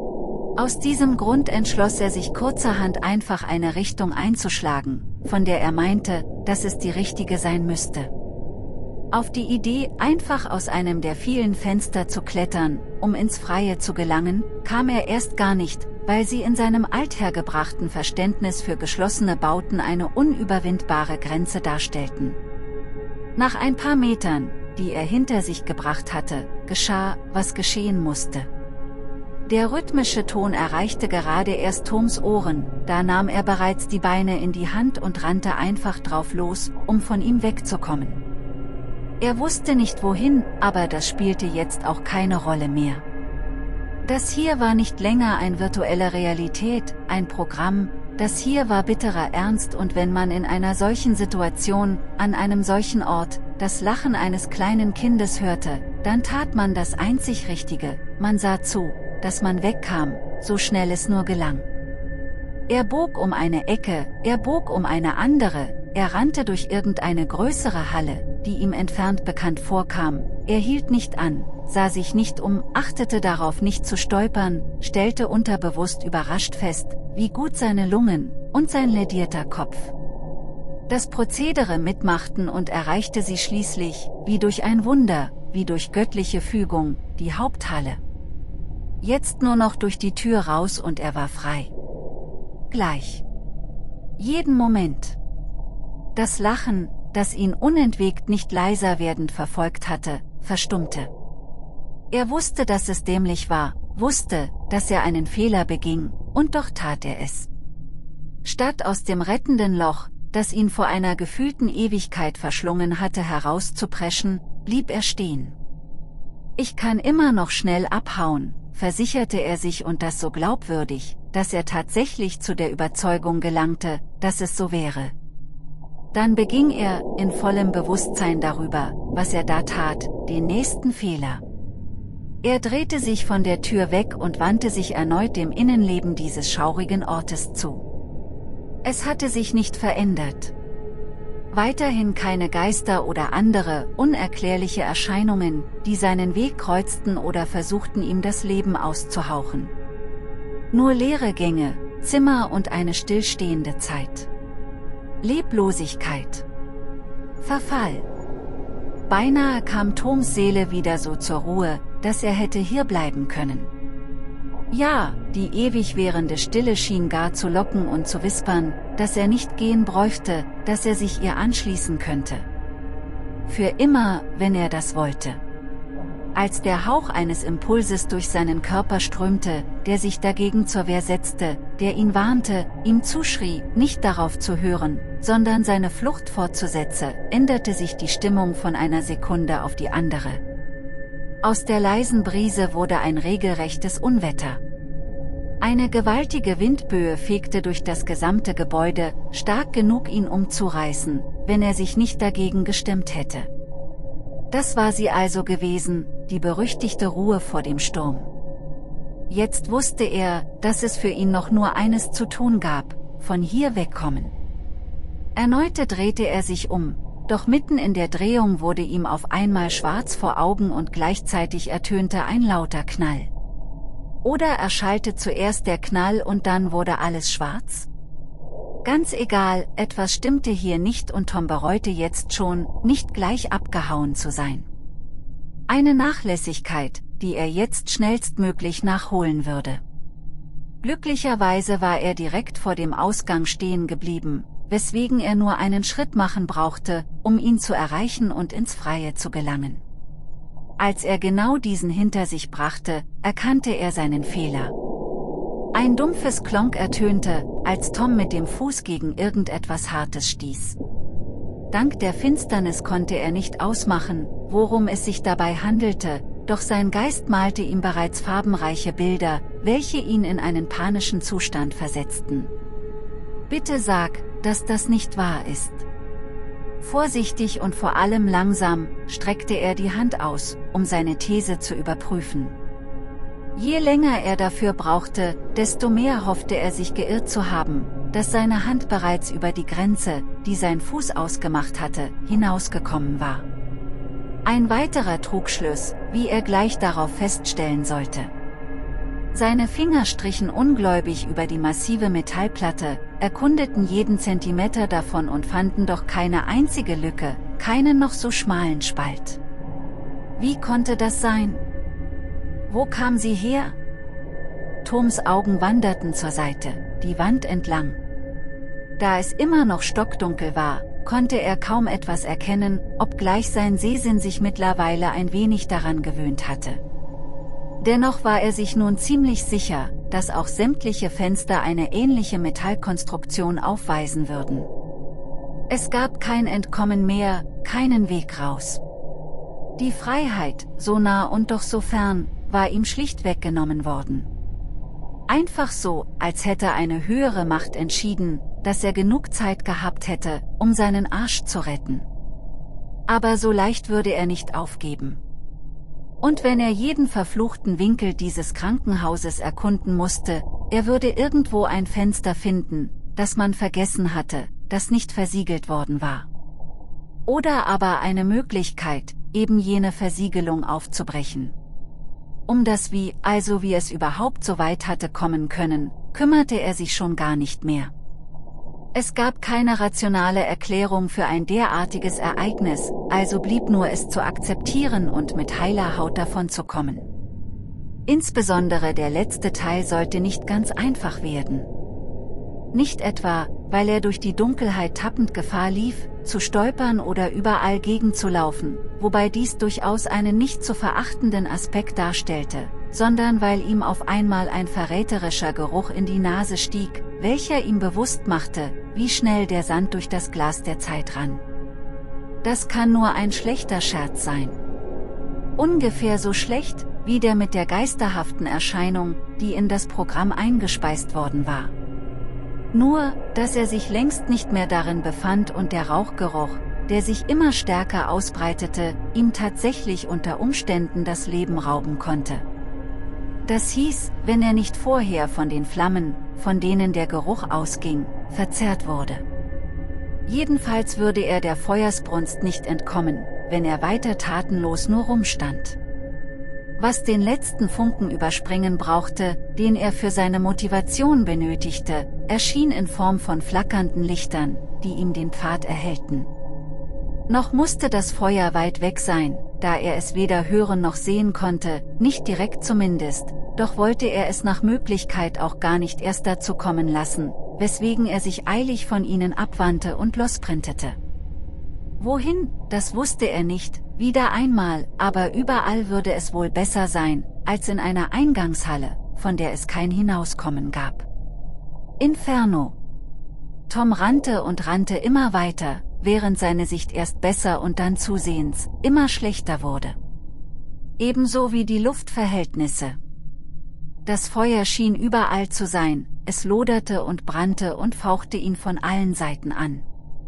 Aus diesem Grund entschloss er sich kurzerhand einfach eine Richtung einzuschlagen, von der er meinte, dass es die richtige sein müsste. Auf die Idee, einfach aus einem der vielen Fenster zu klettern, um ins Freie zu gelangen, kam er erst gar nicht, weil sie in seinem althergebrachten Verständnis für geschlossene Bauten eine unüberwindbare Grenze darstellten. Nach ein paar Metern, die er hinter sich gebracht hatte, geschah, was geschehen musste. Der rhythmische Ton erreichte gerade erst Toms Ohren, da nahm er bereits die Beine in die Hand und rannte einfach drauf los, um von ihm wegzukommen. Er wusste nicht wohin, aber das spielte jetzt auch keine Rolle mehr. Das hier war nicht länger eine virtuelle Realität, ein Programm, das hier war bitterer Ernst, und wenn man in einer solchen Situation, an einem solchen Ort, das Lachen eines kleinen Kindes hörte, dann tat man das einzig Richtige, man sah zu, dass man wegkam, so schnell es nur gelang. Er bog um eine Ecke, er bog um eine andere, er rannte durch irgendeine größere Halle, die ihm entfernt bekannt vorkam, er hielt nicht an, sah sich nicht um, achtete darauf nicht zu stolpern, stellte unterbewusst überrascht fest, wie gut seine Lungen und sein ledierter Kopf das Prozedere mitmachten und erreichte sie schließlich, wie durch ein Wunder, wie durch göttliche Fügung, die Haupthalle. Jetzt nur noch durch die Tür raus und er war frei. Gleich. Jeden Moment. Das Lachen, das ihn unentwegt nicht leiser werdend verfolgt hatte, verstummte. Er wusste, dass es dämlich war, wusste, dass er einen Fehler beging, und doch tat er es. Statt aus dem rettenden Loch, das ihn vor einer gefühlten Ewigkeit verschlungen hatte, herauszupreschen, blieb er stehen. Ich kann immer noch schnell abhauen, versicherte er sich, und das so glaubwürdig, dass er tatsächlich zu der Überzeugung gelangte, dass es so wäre. Dann beging er, in vollem Bewusstsein darüber, was er da tat, den nächsten Fehler. Er drehte sich von der Tür weg und wandte sich erneut dem Innenleben dieses schaurigen Ortes zu. Es hatte sich nicht verändert. Weiterhin keine Geister oder andere, unerklärliche Erscheinungen, die seinen Weg kreuzten oder versuchten ihm das Leben auszuhauchen. Nur leere Gänge, Zimmer und eine stillstehende Zeit. Leblosigkeit. Verfall. Beinahe kam Toms Seele wieder so zur Ruhe, dass er hätte hierbleiben können. Ja, die ewig währende Stille schien gar zu locken und zu wispern, dass er nicht gehen bräuchte, dass er sich ihr anschließen könnte. Für immer, wenn er das wollte. Als der Hauch eines Impulses durch seinen Körper strömte, der sich dagegen zur Wehr setzte, der ihn warnte, ihm zuschrie, nicht darauf zu hören, sondern seine Flucht fortzusetzen, änderte sich die Stimmung von einer Sekunde auf die andere. Aus der leisen Brise wurde ein regelrechtes Unwetter. Eine gewaltige Windböe fegte durch das gesamte Gebäude, stark genug ihn umzureißen, wenn er sich nicht dagegen gestemmt hätte. Das war sie also gewesen, die berüchtigte Ruhe vor dem Sturm. Jetzt wusste er, dass es für ihn noch nur eines zu tun gab: von hier wegkommen. Erneut drehte er sich um, doch mitten in der Drehung wurde ihm auf einmal schwarz vor Augen und gleichzeitig ertönte ein lauter Knall. Oder erschallte zuerst der Knall und dann wurde alles schwarz? Ganz egal, etwas stimmte hier nicht und Tom bereute jetzt schon, nicht gleich abgehauen zu sein. Eine Nachlässigkeit, die er jetzt schnellstmöglich nachholen würde. Glücklicherweise war er direkt vor dem Ausgang stehen geblieben, weswegen er nur einen Schritt machen brauchte, um ihn zu erreichen und ins Freie zu gelangen. Als er genau diesen hinter sich brachte, erkannte er seinen Fehler. Ein dumpfes Klonk ertönte, als Tom mit dem Fuß gegen irgendetwas Hartes stieß. Dank der Finsternis konnte er nicht ausmachen, worum es sich dabei handelte, doch sein Geist malte ihm bereits farbenreiche Bilder, welche ihn in einen panischen Zustand versetzten. Bitte sag, dass das nicht wahr ist. Vorsichtig und vor allem langsam streckte er die Hand aus, um seine These zu überprüfen. Je länger er dafür brauchte, desto mehr hoffte er sich geirrt zu haben, dass seine Hand bereits über die Grenze, die sein Fuß ausgemacht hatte, hinausgekommen war. Ein weiterer Trugschluss, wie er gleich darauf feststellen sollte. Seine Finger strichen ungläubig über die massive Metallplatte, erkundeten jeden Zentimeter davon und fanden doch keine einzige Lücke, keinen noch so schmalen Spalt. Wie konnte das sein? Wo kam sie her? Toms Augen wanderten zur Seite, die Wand entlang. Da es immer noch stockdunkel war, konnte er kaum etwas erkennen, obgleich sein Sehsinn sich mittlerweile ein wenig daran gewöhnt hatte. Dennoch war er sich nun ziemlich sicher, dass auch sämtliche Fenster eine ähnliche Metallkonstruktion aufweisen würden. Es gab kein Entkommen mehr, keinen Weg raus. Die Freiheit, so nah und doch so fern, war ihm schlicht weggenommen worden. Einfach so, als hätte eine höhere Macht entschieden, dass er genug Zeit gehabt hätte, um seinen Arsch zu retten. Aber so leicht würde er nicht aufgeben. Und wenn er jeden verfluchten Winkel dieses Krankenhauses erkunden musste, er würde irgendwo ein Fenster finden, das man vergessen hatte, das nicht versiegelt worden war. Oder aber eine Möglichkeit, eben jene Versiegelung aufzubrechen. Um das Wie, also wie es überhaupt so weit hatte kommen können, kümmerte er sich schon gar nicht mehr. Es gab keine rationale Erklärung für ein derartiges Ereignis, also blieb nur es zu akzeptieren und mit heiler Haut davonzukommen. Insbesondere der letzte Teil sollte nicht ganz einfach werden. Nicht etwa, weil er durch die Dunkelheit tappend Gefahr lief, zu stolpern oder überall gegenzulaufen, wobei dies durchaus einen nicht zu verachtenden Aspekt darstellte, sondern weil ihm auf einmal ein verräterischer Geruch in die Nase stieg, welcher ihm bewusst machte, wie schnell der Sand durch das Glas der Zeit rann. Das kann nur ein schlechter Scherz sein. Ungefähr so schlecht, wie der mit der geisterhaften Erscheinung, die in das Programm eingespeist worden war. Nur, dass er sich längst nicht mehr darin befand und der Rauchgeruch, der sich immer stärker ausbreitete, ihm tatsächlich unter Umständen das Leben rauben konnte. Das hieß, wenn er nicht vorher von den Flammen, von denen der Geruch ausging, verzehrt wurde. Jedenfalls würde er der Feuersbrunst nicht entkommen, wenn er weiter tatenlos nur rumstand. Was den letzten Funken überspringen brauchte, den er für seine Motivation benötigte, erschien in Form von flackernden Lichtern, die ihm den Pfad erhellten. Noch musste das Feuer weit weg sein, da er es weder hören noch sehen konnte, nicht direkt zumindest, doch wollte er es nach Möglichkeit auch gar nicht erst dazu kommen lassen, weswegen er sich eilig von ihnen abwandte und losprintete. Wohin, das wusste er nicht, wieder einmal, aber überall würde es wohl besser sein, als in einer Eingangshalle, von der es kein Hinauskommen gab. Inferno. Tom rannte und rannte immer weiter, während seine Sicht erst besser und dann zusehends immer schlechter wurde. Ebenso wie die Luftverhältnisse. Das Feuer schien überall zu sein, es loderte und brannte und fauchte ihn von allen Seiten an.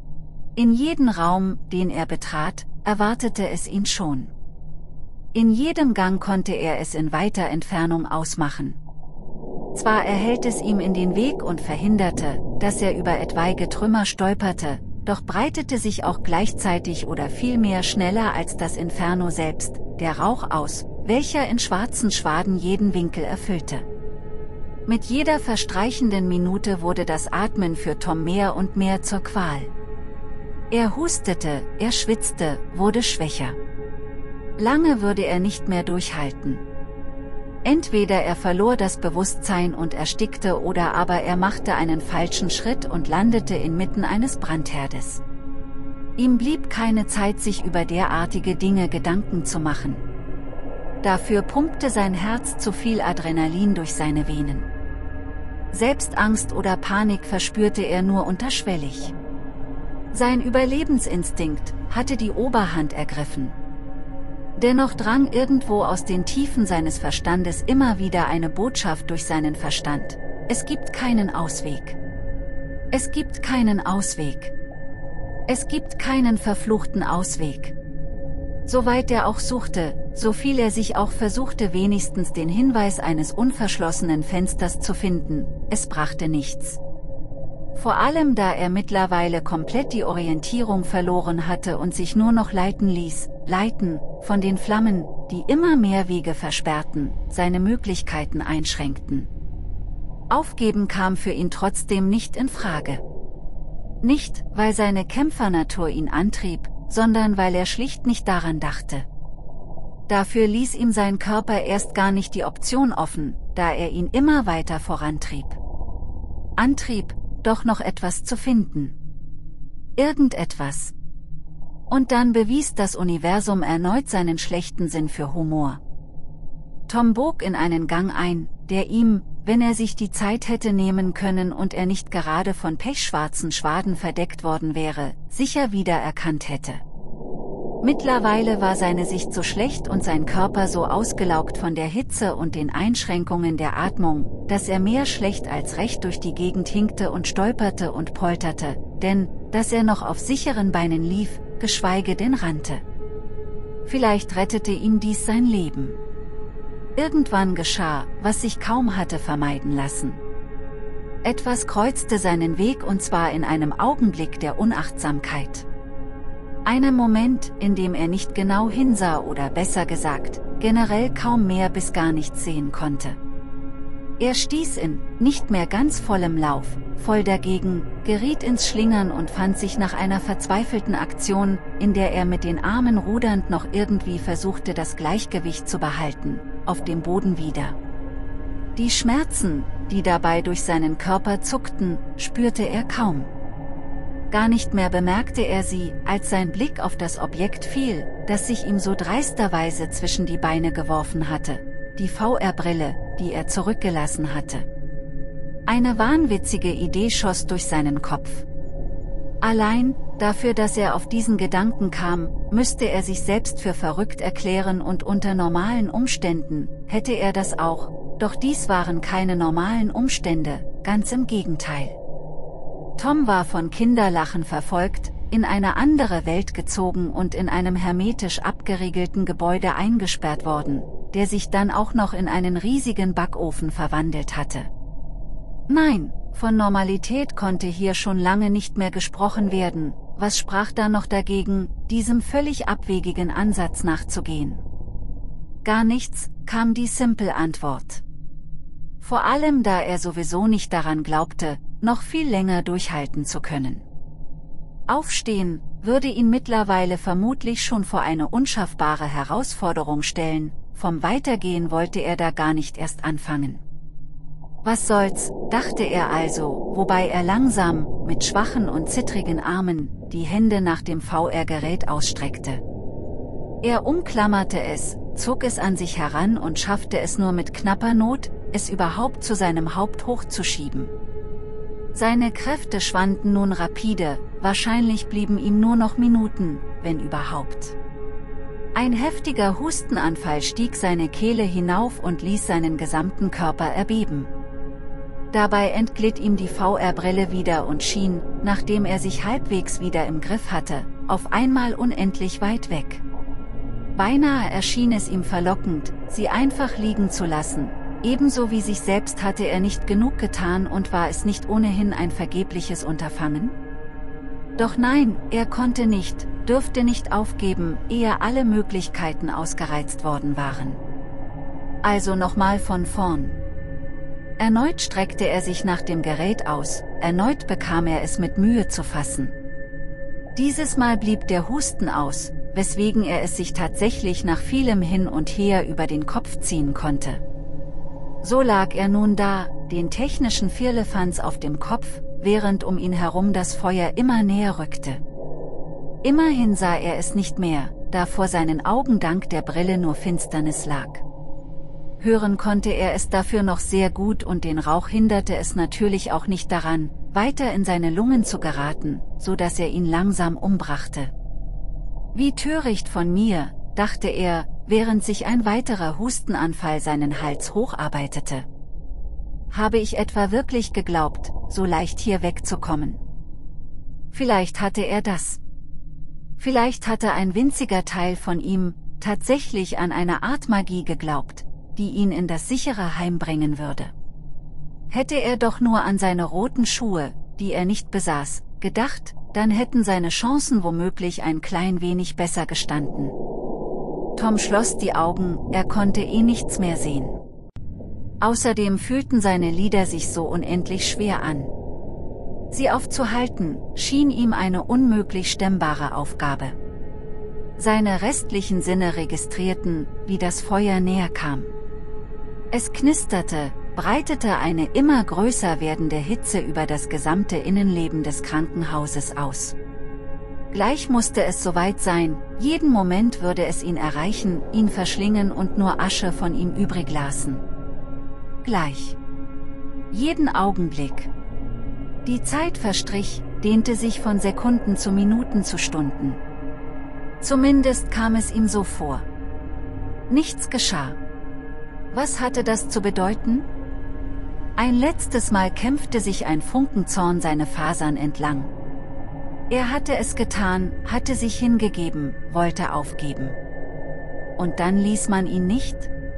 In jeden Raum, den er betrat, erwartete es ihn schon. In jedem Gang konnte er es in weiter Entfernung ausmachen. Zwar erhellt es ihm in den Weg und verhinderte, dass er über etwaige Trümmer stolperte, doch breitete sich auch gleichzeitig oder vielmehr schneller als das Inferno selbst, der Rauch aus, welcher in schwarzen Schwaden jeden Winkel erfüllte. Mit jeder verstreichenden Minute wurde das Atmen für Tom mehr und mehr zur Qual. Er hustete, er schwitzte, wurde schwächer. Lange würde er nicht mehr durchhalten. Entweder er verlor das Bewusstsein und erstickte oder aber er machte einen falschen Schritt und landete inmitten eines Brandherdes. Ihm blieb keine Zeit, sich über derartige Dinge Gedanken zu machen. Dafür pumpte sein Herz zu viel Adrenalin durch seine Venen. Selbst Angst oder Panik verspürte er nur unterschwellig. Sein Überlebensinstinkt hatte die Oberhand ergriffen. Dennoch drang irgendwo aus den Tiefen seines Verstandes immer wieder eine Botschaft durch seinen Verstand: Es gibt keinen Ausweg. Es gibt keinen Ausweg. Es gibt keinen verfluchten Ausweg. Soweit er auch suchte, so viel er sich auch versuchte, wenigstens den Hinweis eines unverschlossenen Fensters zu finden, es brachte nichts. Vor allem da er mittlerweile komplett die Orientierung verloren hatte und sich nur noch leiten von den Flammen, die immer mehr Wege versperrten, seine Möglichkeiten einschränkten. Aufgeben kam für ihn trotzdem nicht in Frage. Nicht, weil seine Kämpfernatur ihn antrieb, sondern weil er schlicht nicht daran dachte. Dafür ließ ihm sein Körper erst gar nicht die Option offen, da er ihn immer weiter vorantrieb. Antrieb, doch noch etwas zu finden. Irgendetwas. Und dann bewies das Universum erneut seinen schlechten Sinn für Humor. Tom bog in einen Gang ein, der ihm, wenn er sich die Zeit hätte nehmen können und er nicht gerade von pechschwarzen Schwaden verdeckt worden wäre, sicher wiedererkannt hätte. Mittlerweile war seine Sicht so schlecht und sein Körper so ausgelaugt von der Hitze und den Einschränkungen der Atmung, dass er mehr schlecht als recht durch die Gegend hinkte und stolperte und polterte, denn, dass er noch auf sicheren Beinen lief, geschweige denn rannte. Vielleicht rettete ihm dies sein Leben. Irgendwann geschah, was sich kaum hatte vermeiden lassen. Etwas kreuzte seinen Weg und zwar in einem Augenblick der Unachtsamkeit. Einem Moment, in dem er nicht genau hinsah oder besser gesagt, generell kaum mehr bis gar nichts sehen konnte. Er stieß in, nicht mehr ganz vollem Lauf, voll dagegen, geriet ins Schlingern und fand sich nach einer verzweifelten Aktion, in der er mit den Armen rudernd noch irgendwie versuchte, das Gleichgewicht zu behalten, auf dem Boden wieder. Die Schmerzen, die dabei durch seinen Körper zuckten, spürte er kaum. Gar nicht mehr bemerkte er sie, als sein Blick auf das Objekt fiel, das sich ihm so dreisterweise zwischen die Beine geworfen hatte, die VR-Brille, die er zurückgelassen hatte. Eine wahnwitzige Idee schoss durch seinen Kopf. Allein, dafür, dass er auf diesen Gedanken kam, müsste er sich selbst für verrückt erklären und unter normalen Umständen, hätte er das auch, doch dies waren keine normalen Umstände, ganz im Gegenteil. Tom war von Kinderlachen verfolgt, in eine andere Welt gezogen und in einem hermetisch abgeriegelten Gebäude eingesperrt worden, der sich dann auch noch in einen riesigen Backofen verwandelt hatte. Nein, von Normalität konnte hier schon lange nicht mehr gesprochen werden. Was sprach da noch dagegen, diesem völlig abwegigen Ansatz nachzugehen? Gar nichts, kam die simple Antwort. Vor allem da er sowieso nicht daran glaubte, noch viel länger durchhalten zu können. Aufstehen würde ihn mittlerweile vermutlich schon vor eine unschaffbare Herausforderung stellen, vom Weitergehen wollte er da gar nicht erst anfangen. Was soll's, dachte er also, wobei er langsam, mit schwachen und zittrigen Armen, die Hände nach dem VR-Gerät ausstreckte. Er umklammerte es, zog es an sich heran und schaffte es nur mit knapper Not, es überhaupt zu seinem Haupt hochzuschieben. Seine Kräfte schwanden nun rapide, wahrscheinlich blieben ihm nur noch Minuten, wenn überhaupt. Ein heftiger Hustenanfall stieg seine Kehle hinauf und ließ seinen gesamten Körper erbeben. Dabei entglitt ihm die VR-Brille wieder und schien, nachdem er sich halbwegs wieder im Griff hatte, auf einmal unendlich weit weg. Beinahe erschien es ihm verlockend, sie einfach liegen zu lassen. Ebenso wie sich selbst hatte er nicht genug getan und war es nicht ohnehin ein vergebliches Unterfangen? Doch nein, er konnte nicht, durfte nicht aufgeben, ehe alle Möglichkeiten ausgereizt worden waren. Also nochmal von vorn. Erneut streckte er sich nach dem Gerät aus, erneut bekam er es mit Mühe zu fassen. Dieses Mal blieb der Husten aus, weswegen er es sich tatsächlich nach vielem Hin und Her über den Kopf ziehen konnte. So lag er nun da, den technischen Firlefanz auf dem Kopf, während um ihn herum das Feuer immer näher rückte. Immerhin sah er es nicht mehr, da vor seinen Augen dank der Brille nur Finsternis lag. Hören konnte er es dafür noch sehr gut und den Rauch hinderte es natürlich auch nicht daran, weiter in seine Lungen zu geraten, so dass er ihn langsam umbrachte. Wie töricht von mir, dachte er, während sich ein weiterer Hustenanfall seinen Hals hocharbeitete. Habe ich etwa wirklich geglaubt, so leicht hier wegzukommen? Vielleicht hatte er das. Vielleicht hatte ein winziger Teil von ihm tatsächlich an eine Art Magie geglaubt, die ihn in das sichere Heim bringen würde. Hätte er doch nur an seine roten Schuhe, die er nicht besaß, gedacht, dann hätten seine Chancen womöglich ein klein wenig besser gestanden. Tom schloss die Augen, er konnte nichts mehr sehen. Außerdem fühlten seine Lider sich so unendlich schwer an. Sie aufzuhalten, schien ihm eine unmöglich stemmbare Aufgabe. Seine restlichen Sinne registrierten, wie das Feuer näher kam. Es knisterte, breitete eine immer größer werdende Hitze über das gesamte Innenleben des Krankenhauses aus. Gleich musste es soweit sein, jeden Moment würde es ihn erreichen, ihn verschlingen und nur Asche von ihm übrig lassen. Gleich. Jeden Augenblick. Die Zeit verstrich, dehnte sich von Sekunden zu Minuten zu Stunden. Zumindest kam es ihm so vor. Nichts geschah. Was hatte das zu bedeuten? Ein letztes Mal kämpfte sich ein Funkenzorn seine Fasern entlang. Er hatte es getan, hatte sich hingegeben, wollte aufgeben. Und dann ließ man ihn nicht?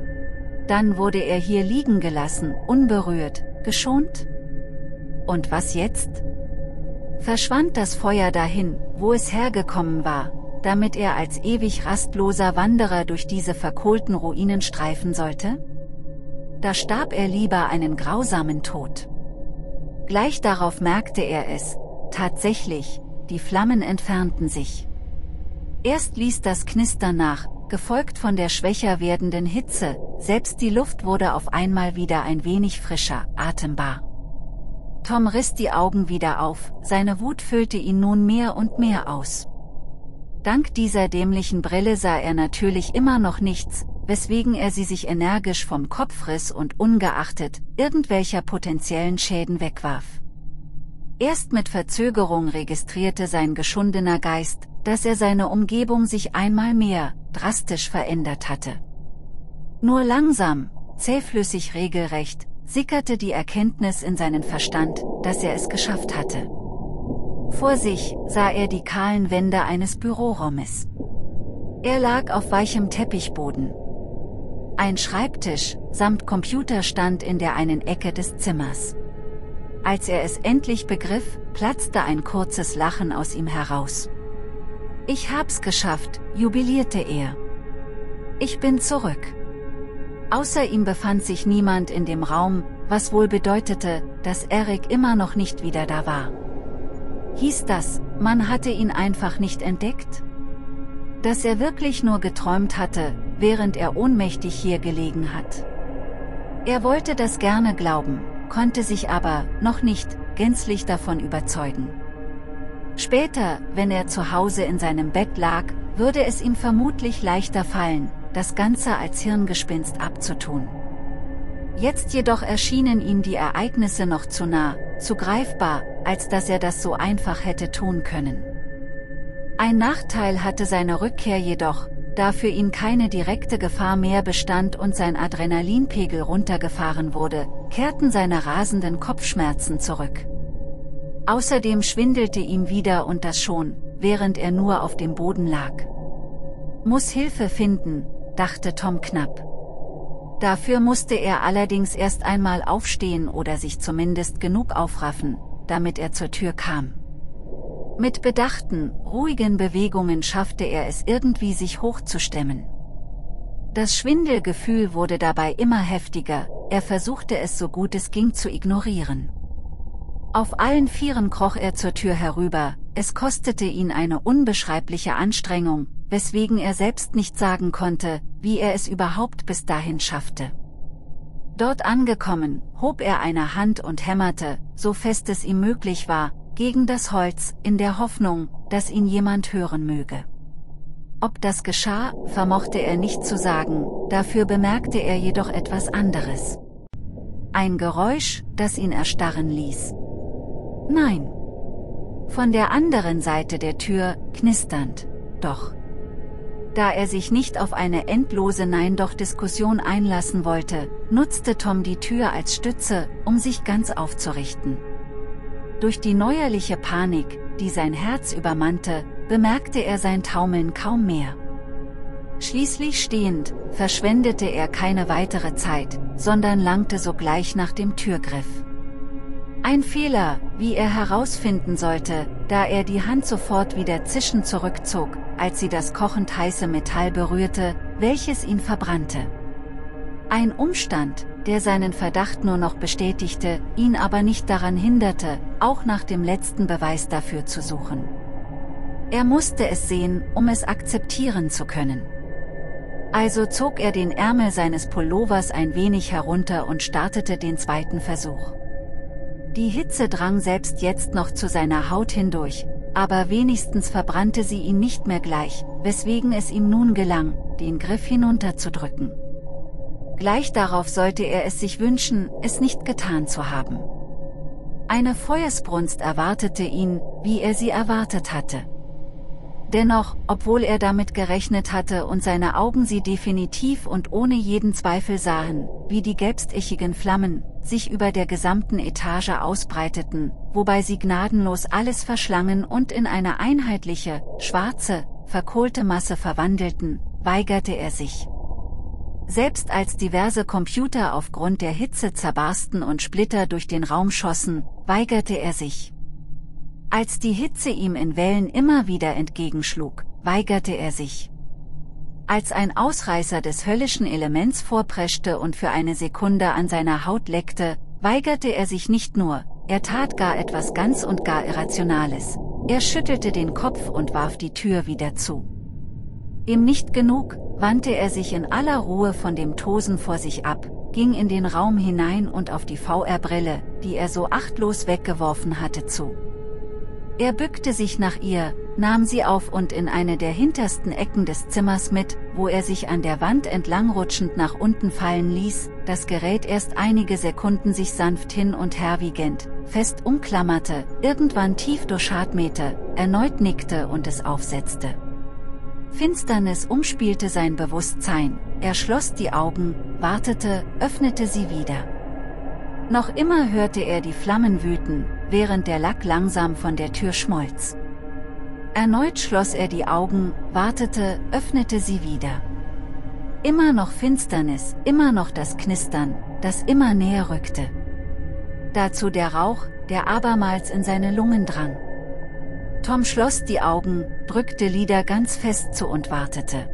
Dann wurde er hier liegen gelassen, unberührt, geschont? Und was jetzt? Verschwand das Feuer dahin, wo es hergekommen war, damit er als ewig rastloser Wanderer durch diese verkohlten Ruinen streifen sollte? Da starb er lieber einen grausamen Tod. Gleich darauf merkte er es, tatsächlich, die Flammen entfernten sich. Erst ließ das Knistern nach, gefolgt von der schwächer werdenden Hitze, selbst die Luft wurde auf einmal wieder ein wenig frischer, atembar. Tom riss die Augen wieder auf, seine Wut füllte ihn nun mehr und mehr aus. Dank dieser dämlichen Brille sah er natürlich immer noch nichts, weswegen er sie sich energisch vom Kopf riss und ungeachtet irgendwelcher potenziellen Schäden wegwarf. Erst mit Verzögerung registrierte sein geschundener Geist, dass er seine Umgebung sich einmal mehr drastisch verändert hatte. Nur langsam, zähflüssig regelrecht, sickerte die Erkenntnis in seinen Verstand, dass er es geschafft hatte. Vor sich sah er die kahlen Wände eines Büroraumes. Er lag auf weichem Teppichboden. Ein Schreibtisch samt Computer stand in der einen Ecke des Zimmers. Als er es endlich begriff, platzte ein kurzes Lachen aus ihm heraus. »Ich hab's geschafft«, jubilierte er. »Ich bin zurück.« Außer ihm befand sich niemand in dem Raum, was wohl bedeutete, dass Eric immer noch nicht wieder da war. Hieß das, man hatte ihn einfach nicht entdeckt? Dass er wirklich nur geträumt hatte, während er ohnmächtig hier gelegen hat? Er wollte das gerne glauben, konnte sich aber noch nicht gänzlich davon überzeugen. Später, wenn er zu Hause in seinem Bett lag, würde es ihm vermutlich leichter fallen, das Ganze als Hirngespinst abzutun. Jetzt jedoch erschienen ihm die Ereignisse noch zu nah, zu greifbar, als dass er das so einfach hätte tun können. Ein Nachteil hatte seine Rückkehr jedoch, da für ihn keine direkte Gefahr mehr bestand und sein Adrenalinpegel runtergefahren wurde, kehrten seine rasenden Kopfschmerzen zurück. Außerdem schwindelte ihm wieder und das schon, während er nur auf dem Boden lag. Muss Hilfe finden, dachte Tom knapp. Dafür musste er allerdings erst einmal aufstehen oder sich zumindest genug aufraffen, damit er zur Tür kam. Mit bedachten, ruhigen Bewegungen schaffte er es irgendwie, sich hochzustemmen. Das Schwindelgefühl wurde dabei immer heftiger, er versuchte es so gut es ging zu ignorieren. Auf allen Vieren kroch er zur Tür herüber, es kostete ihn eine unbeschreibliche Anstrengung, weswegen er selbst nicht sagen konnte, wie er es überhaupt bis dahin schaffte. Dort angekommen, hob er eine Hand und hämmerte, so fest es ihm möglich war, gegen das Holz, in der Hoffnung, dass ihn jemand hören möge. Ob das geschah, vermochte er nicht zu sagen, dafür bemerkte er jedoch etwas anderes. Ein Geräusch, das ihn erstarren ließ. Nein. Von der anderen Seite der Tür, knisternd, doch. Da er sich nicht auf eine endlose Nein-Doch-Diskussion einlassen wollte, nutzte Tom die Tür als Stütze, um sich ganz aufzurichten. Durch die neuerliche Panik, die sein Herz übermannte, bemerkte er sein Taumeln kaum mehr. Schließlich stehend, verschwendete er keine weitere Zeit, sondern langte sogleich nach dem Türgriff. Ein Fehler, wie er herausfinden sollte, da er die Hand sofort wieder zischend zurückzog, als sie das kochend heiße Metall berührte, welches ihn verbrannte. Ein Umstand, der seinen Verdacht nur noch bestätigte, ihn aber nicht daran hinderte, auch nach dem letzten Beweis dafür zu suchen. Er musste es sehen, um es akzeptieren zu können. Also zog er den Ärmel seines Pullovers ein wenig herunter und startete den zweiten Versuch. Die Hitze drang selbst jetzt noch zu seiner Haut hindurch, aber wenigstens verbrannte sie ihn nicht mehr gleich, weswegen es ihm nun gelang, den Griff hinunterzudrücken. Gleich darauf sollte er es sich wünschen, es nicht getan zu haben. Eine Feuersbrunst erwartete ihn, wie er sie erwartet hatte. Dennoch, obwohl er damit gerechnet hatte und seine Augen sie definitiv und ohne jeden Zweifel sahen, wie die gelbstichigen Flammen sich über der gesamten Etage ausbreiteten, wobei sie gnadenlos alles verschlangen und in eine einheitliche, schwarze, verkohlte Masse verwandelten, weigerte er sich. Selbst als diverse Computer aufgrund der Hitze zerbarsten und Splitter durch den Raum schossen, weigerte er sich. Als die Hitze ihm in Wellen immer wieder entgegenschlug, weigerte er sich. Als ein Ausreißer des höllischen Elements vorpreschte und für eine Sekunde an seiner Haut leckte, weigerte er sich nicht nur, er tat gar etwas ganz und gar Irrationales. Er schüttelte den Kopf und warf die Tür wieder zu. Ihm nicht genug, wandte er sich in aller Ruhe von dem Tosen vor sich ab, ging in den Raum hinein und auf die VR-Brille, die er so achtlos weggeworfen hatte, zu. Er bückte sich nach ihr, nahm sie auf und in eine der hintersten Ecken des Zimmers mit, wo er sich an der Wand entlangrutschend nach unten fallen ließ, das Gerät erst einige Sekunden sich sanft hin und her wiegend, fest umklammerte, irgendwann tief durchatmete, erneut nickte und es aufsetzte. Finsternis umspielte sein Bewusstsein, er schloss die Augen, wartete, öffnete sie wieder. Noch immer hörte er die Flammen wüten, während der Lack langsam von der Tür schmolz. Erneut schloss er die Augen, wartete, öffnete sie wieder. Immer noch Finsternis, immer noch das Knistern, das immer näher rückte. Dazu der Rauch, der abermals in seine Lungen drang. Tom schloss die Augen, drückte Lieder ganz fest zu und wartete.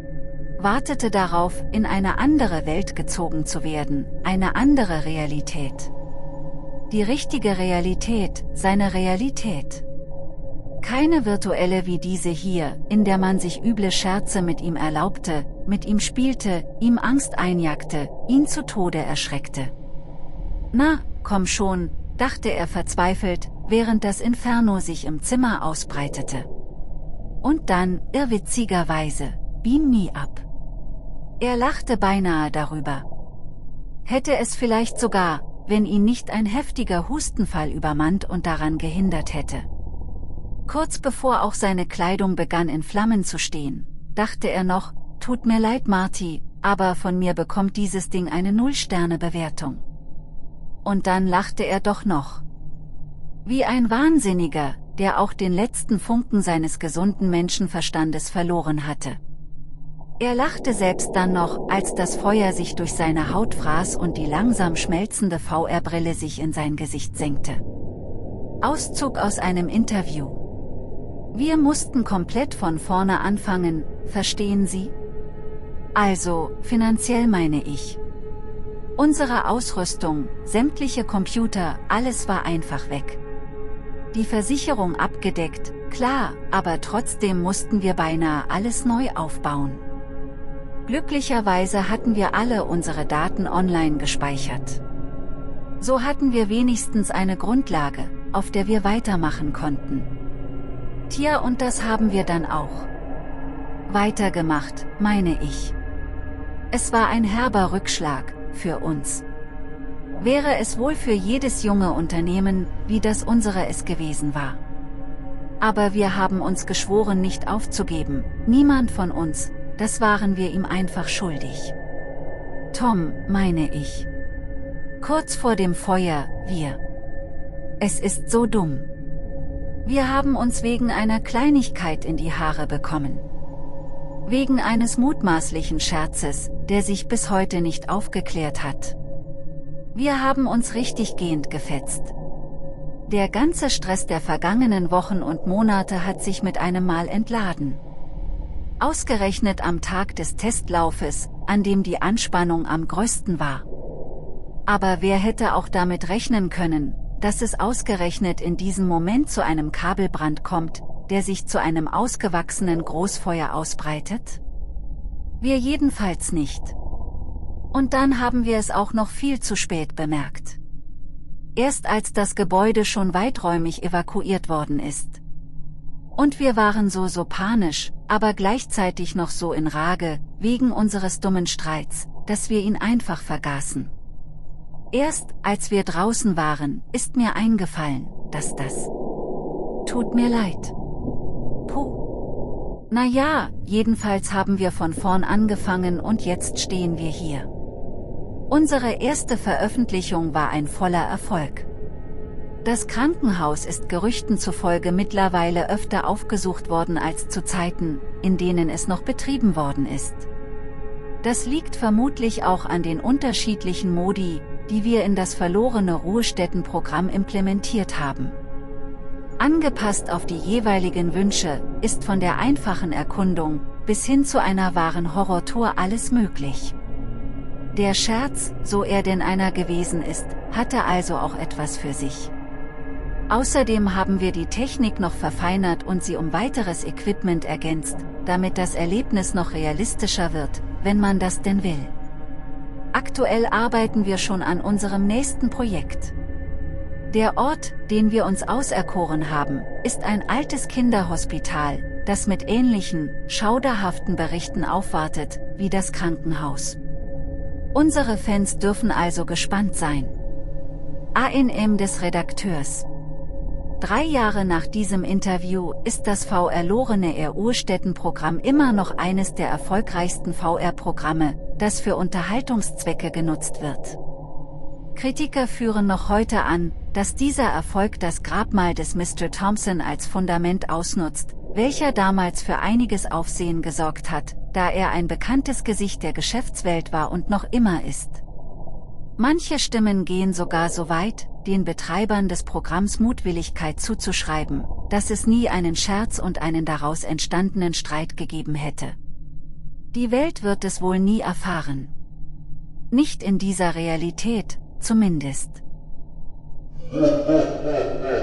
Wartete darauf, in eine andere Welt gezogen zu werden, eine andere Realität. Die richtige Realität, seine Realität. Keine virtuelle wie diese hier, in der man sich üble Scherze mit ihm erlaubte, mit ihm spielte, ihm Angst einjagte, ihn zu Tode erschreckte. Na, komm schon, dachte er verzweifelt, während das Inferno sich im Zimmer ausbreitete. Und dann, irrwitzigerweise, beam me up. Er lachte beinahe darüber. Hätte es vielleicht sogar, wenn ihn nicht ein heftiger Hustenfall übermannt und daran gehindert hätte. Kurz bevor auch seine Kleidung begann in Flammen zu stehen, dachte er noch, tut mir leid Marty, aber von mir bekommt dieses Ding eine 0-Sterne-Bewertung. Und dann lachte er doch noch. Wie ein Wahnsinniger, der auch den letzten Funken seines gesunden Menschenverstandes verloren hatte. Er lachte selbst dann noch, als das Feuer sich durch seine Haut fraß und die langsam schmelzende VR-Brille sich in sein Gesicht senkte. Auszug aus einem Interview. Wir mussten komplett von vorne anfangen, verstehen Sie? Also, finanziell meine ich. Unsere Ausrüstung, sämtliche Computer, alles war einfach weg. Die Versicherung abgedeckt, klar, aber trotzdem mussten wir beinahe alles neu aufbauen. Glücklicherweise hatten wir alle unsere Daten online gespeichert. So hatten wir wenigstens eine Grundlage, auf der wir weitermachen konnten. Tja, und das haben wir dann auch weitergemacht, meine ich. Es war ein herber Rückschlag, für uns. Wäre es wohl für jedes junge Unternehmen, wie das unsere es gewesen war. Aber wir haben uns geschworen, nicht aufzugeben, niemand von uns, das waren wir ihm einfach schuldig. Tom, meine ich. Kurz vor dem Feuer, wir. Es ist so dumm. Wir haben uns wegen einer Kleinigkeit in die Haare bekommen. Wegen eines mutmaßlichen Scherzes, der sich bis heute nicht aufgeklärt hat. Wir haben uns richtig gehend gefetzt. Der ganze Stress der vergangenen Wochen und Monate hat sich mit einem Mal entladen. Ausgerechnet am Tag des Testlaufes, an dem die Anspannung am größten war. Aber wer hätte auch damit rechnen können, dass es ausgerechnet in diesem Moment zu einem Kabelbrand kommt, der sich zu einem ausgewachsenen Großfeuer ausbreitet? Wir jedenfalls nicht. Und dann haben wir es auch noch viel zu spät bemerkt. Erst als das Gebäude schon weiträumig evakuiert worden ist. Und wir waren so panisch, aber gleichzeitig noch so in Rage, wegen unseres dummen Streits, dass wir ihn einfach vergaßen. Erst, als wir draußen waren, ist mir eingefallen, dass das... Tut mir leid. Puh. Naja, jedenfalls haben wir von vorn angefangen und jetzt stehen wir hier. Unsere erste Veröffentlichung war ein voller Erfolg. Das Krankenhaus ist Gerüchten zufolge mittlerweile öfter aufgesucht worden als zu Zeiten, in denen es noch betrieben worden ist. Das liegt vermutlich auch an den unterschiedlichen Modi, die wir in das verlorene Ruhestättenprogramm implementiert haben. Angepasst auf die jeweiligen Wünsche, ist von der einfachen Erkundung, bis hin zu einer wahren Horrortour alles möglich. Der Scherz, so er denn einer gewesen ist, hatte also auch etwas für sich. Außerdem haben wir die Technik noch verfeinert und sie um weiteres Equipment ergänzt, damit das Erlebnis noch realistischer wird, wenn man das denn will. Aktuell arbeiten wir schon an unserem nächsten Projekt. Der Ort, den wir uns auserkoren haben, ist ein altes Kinderhospital, das mit ähnlichen, schauderhaften Berichten aufwartet, wie das Krankenhaus. Unsere Fans dürfen also gespannt sein. ANM des Redakteurs. 3 Jahre nach diesem Interview ist das VR-lorene Ruhestättenprogramm immer noch eines der erfolgreichsten VR-Programme, das für Unterhaltungszwecke genutzt wird. Kritiker führen noch heute an, dass dieser Erfolg das Grabmal des Mr. Thompson als Fundament ausnutzt, welcher damals für einiges Aufsehen gesorgt hat, da er ein bekanntes Gesicht der Geschäftswelt war und noch immer ist. Manche Stimmen gehen sogar so weit, den Betreibern des Programms Mutwilligkeit zuzuschreiben, dass es nie einen Scherz und einen daraus entstandenen Streit gegeben hätte. Die Welt wird es wohl nie erfahren. Nicht in dieser Realität, zumindest.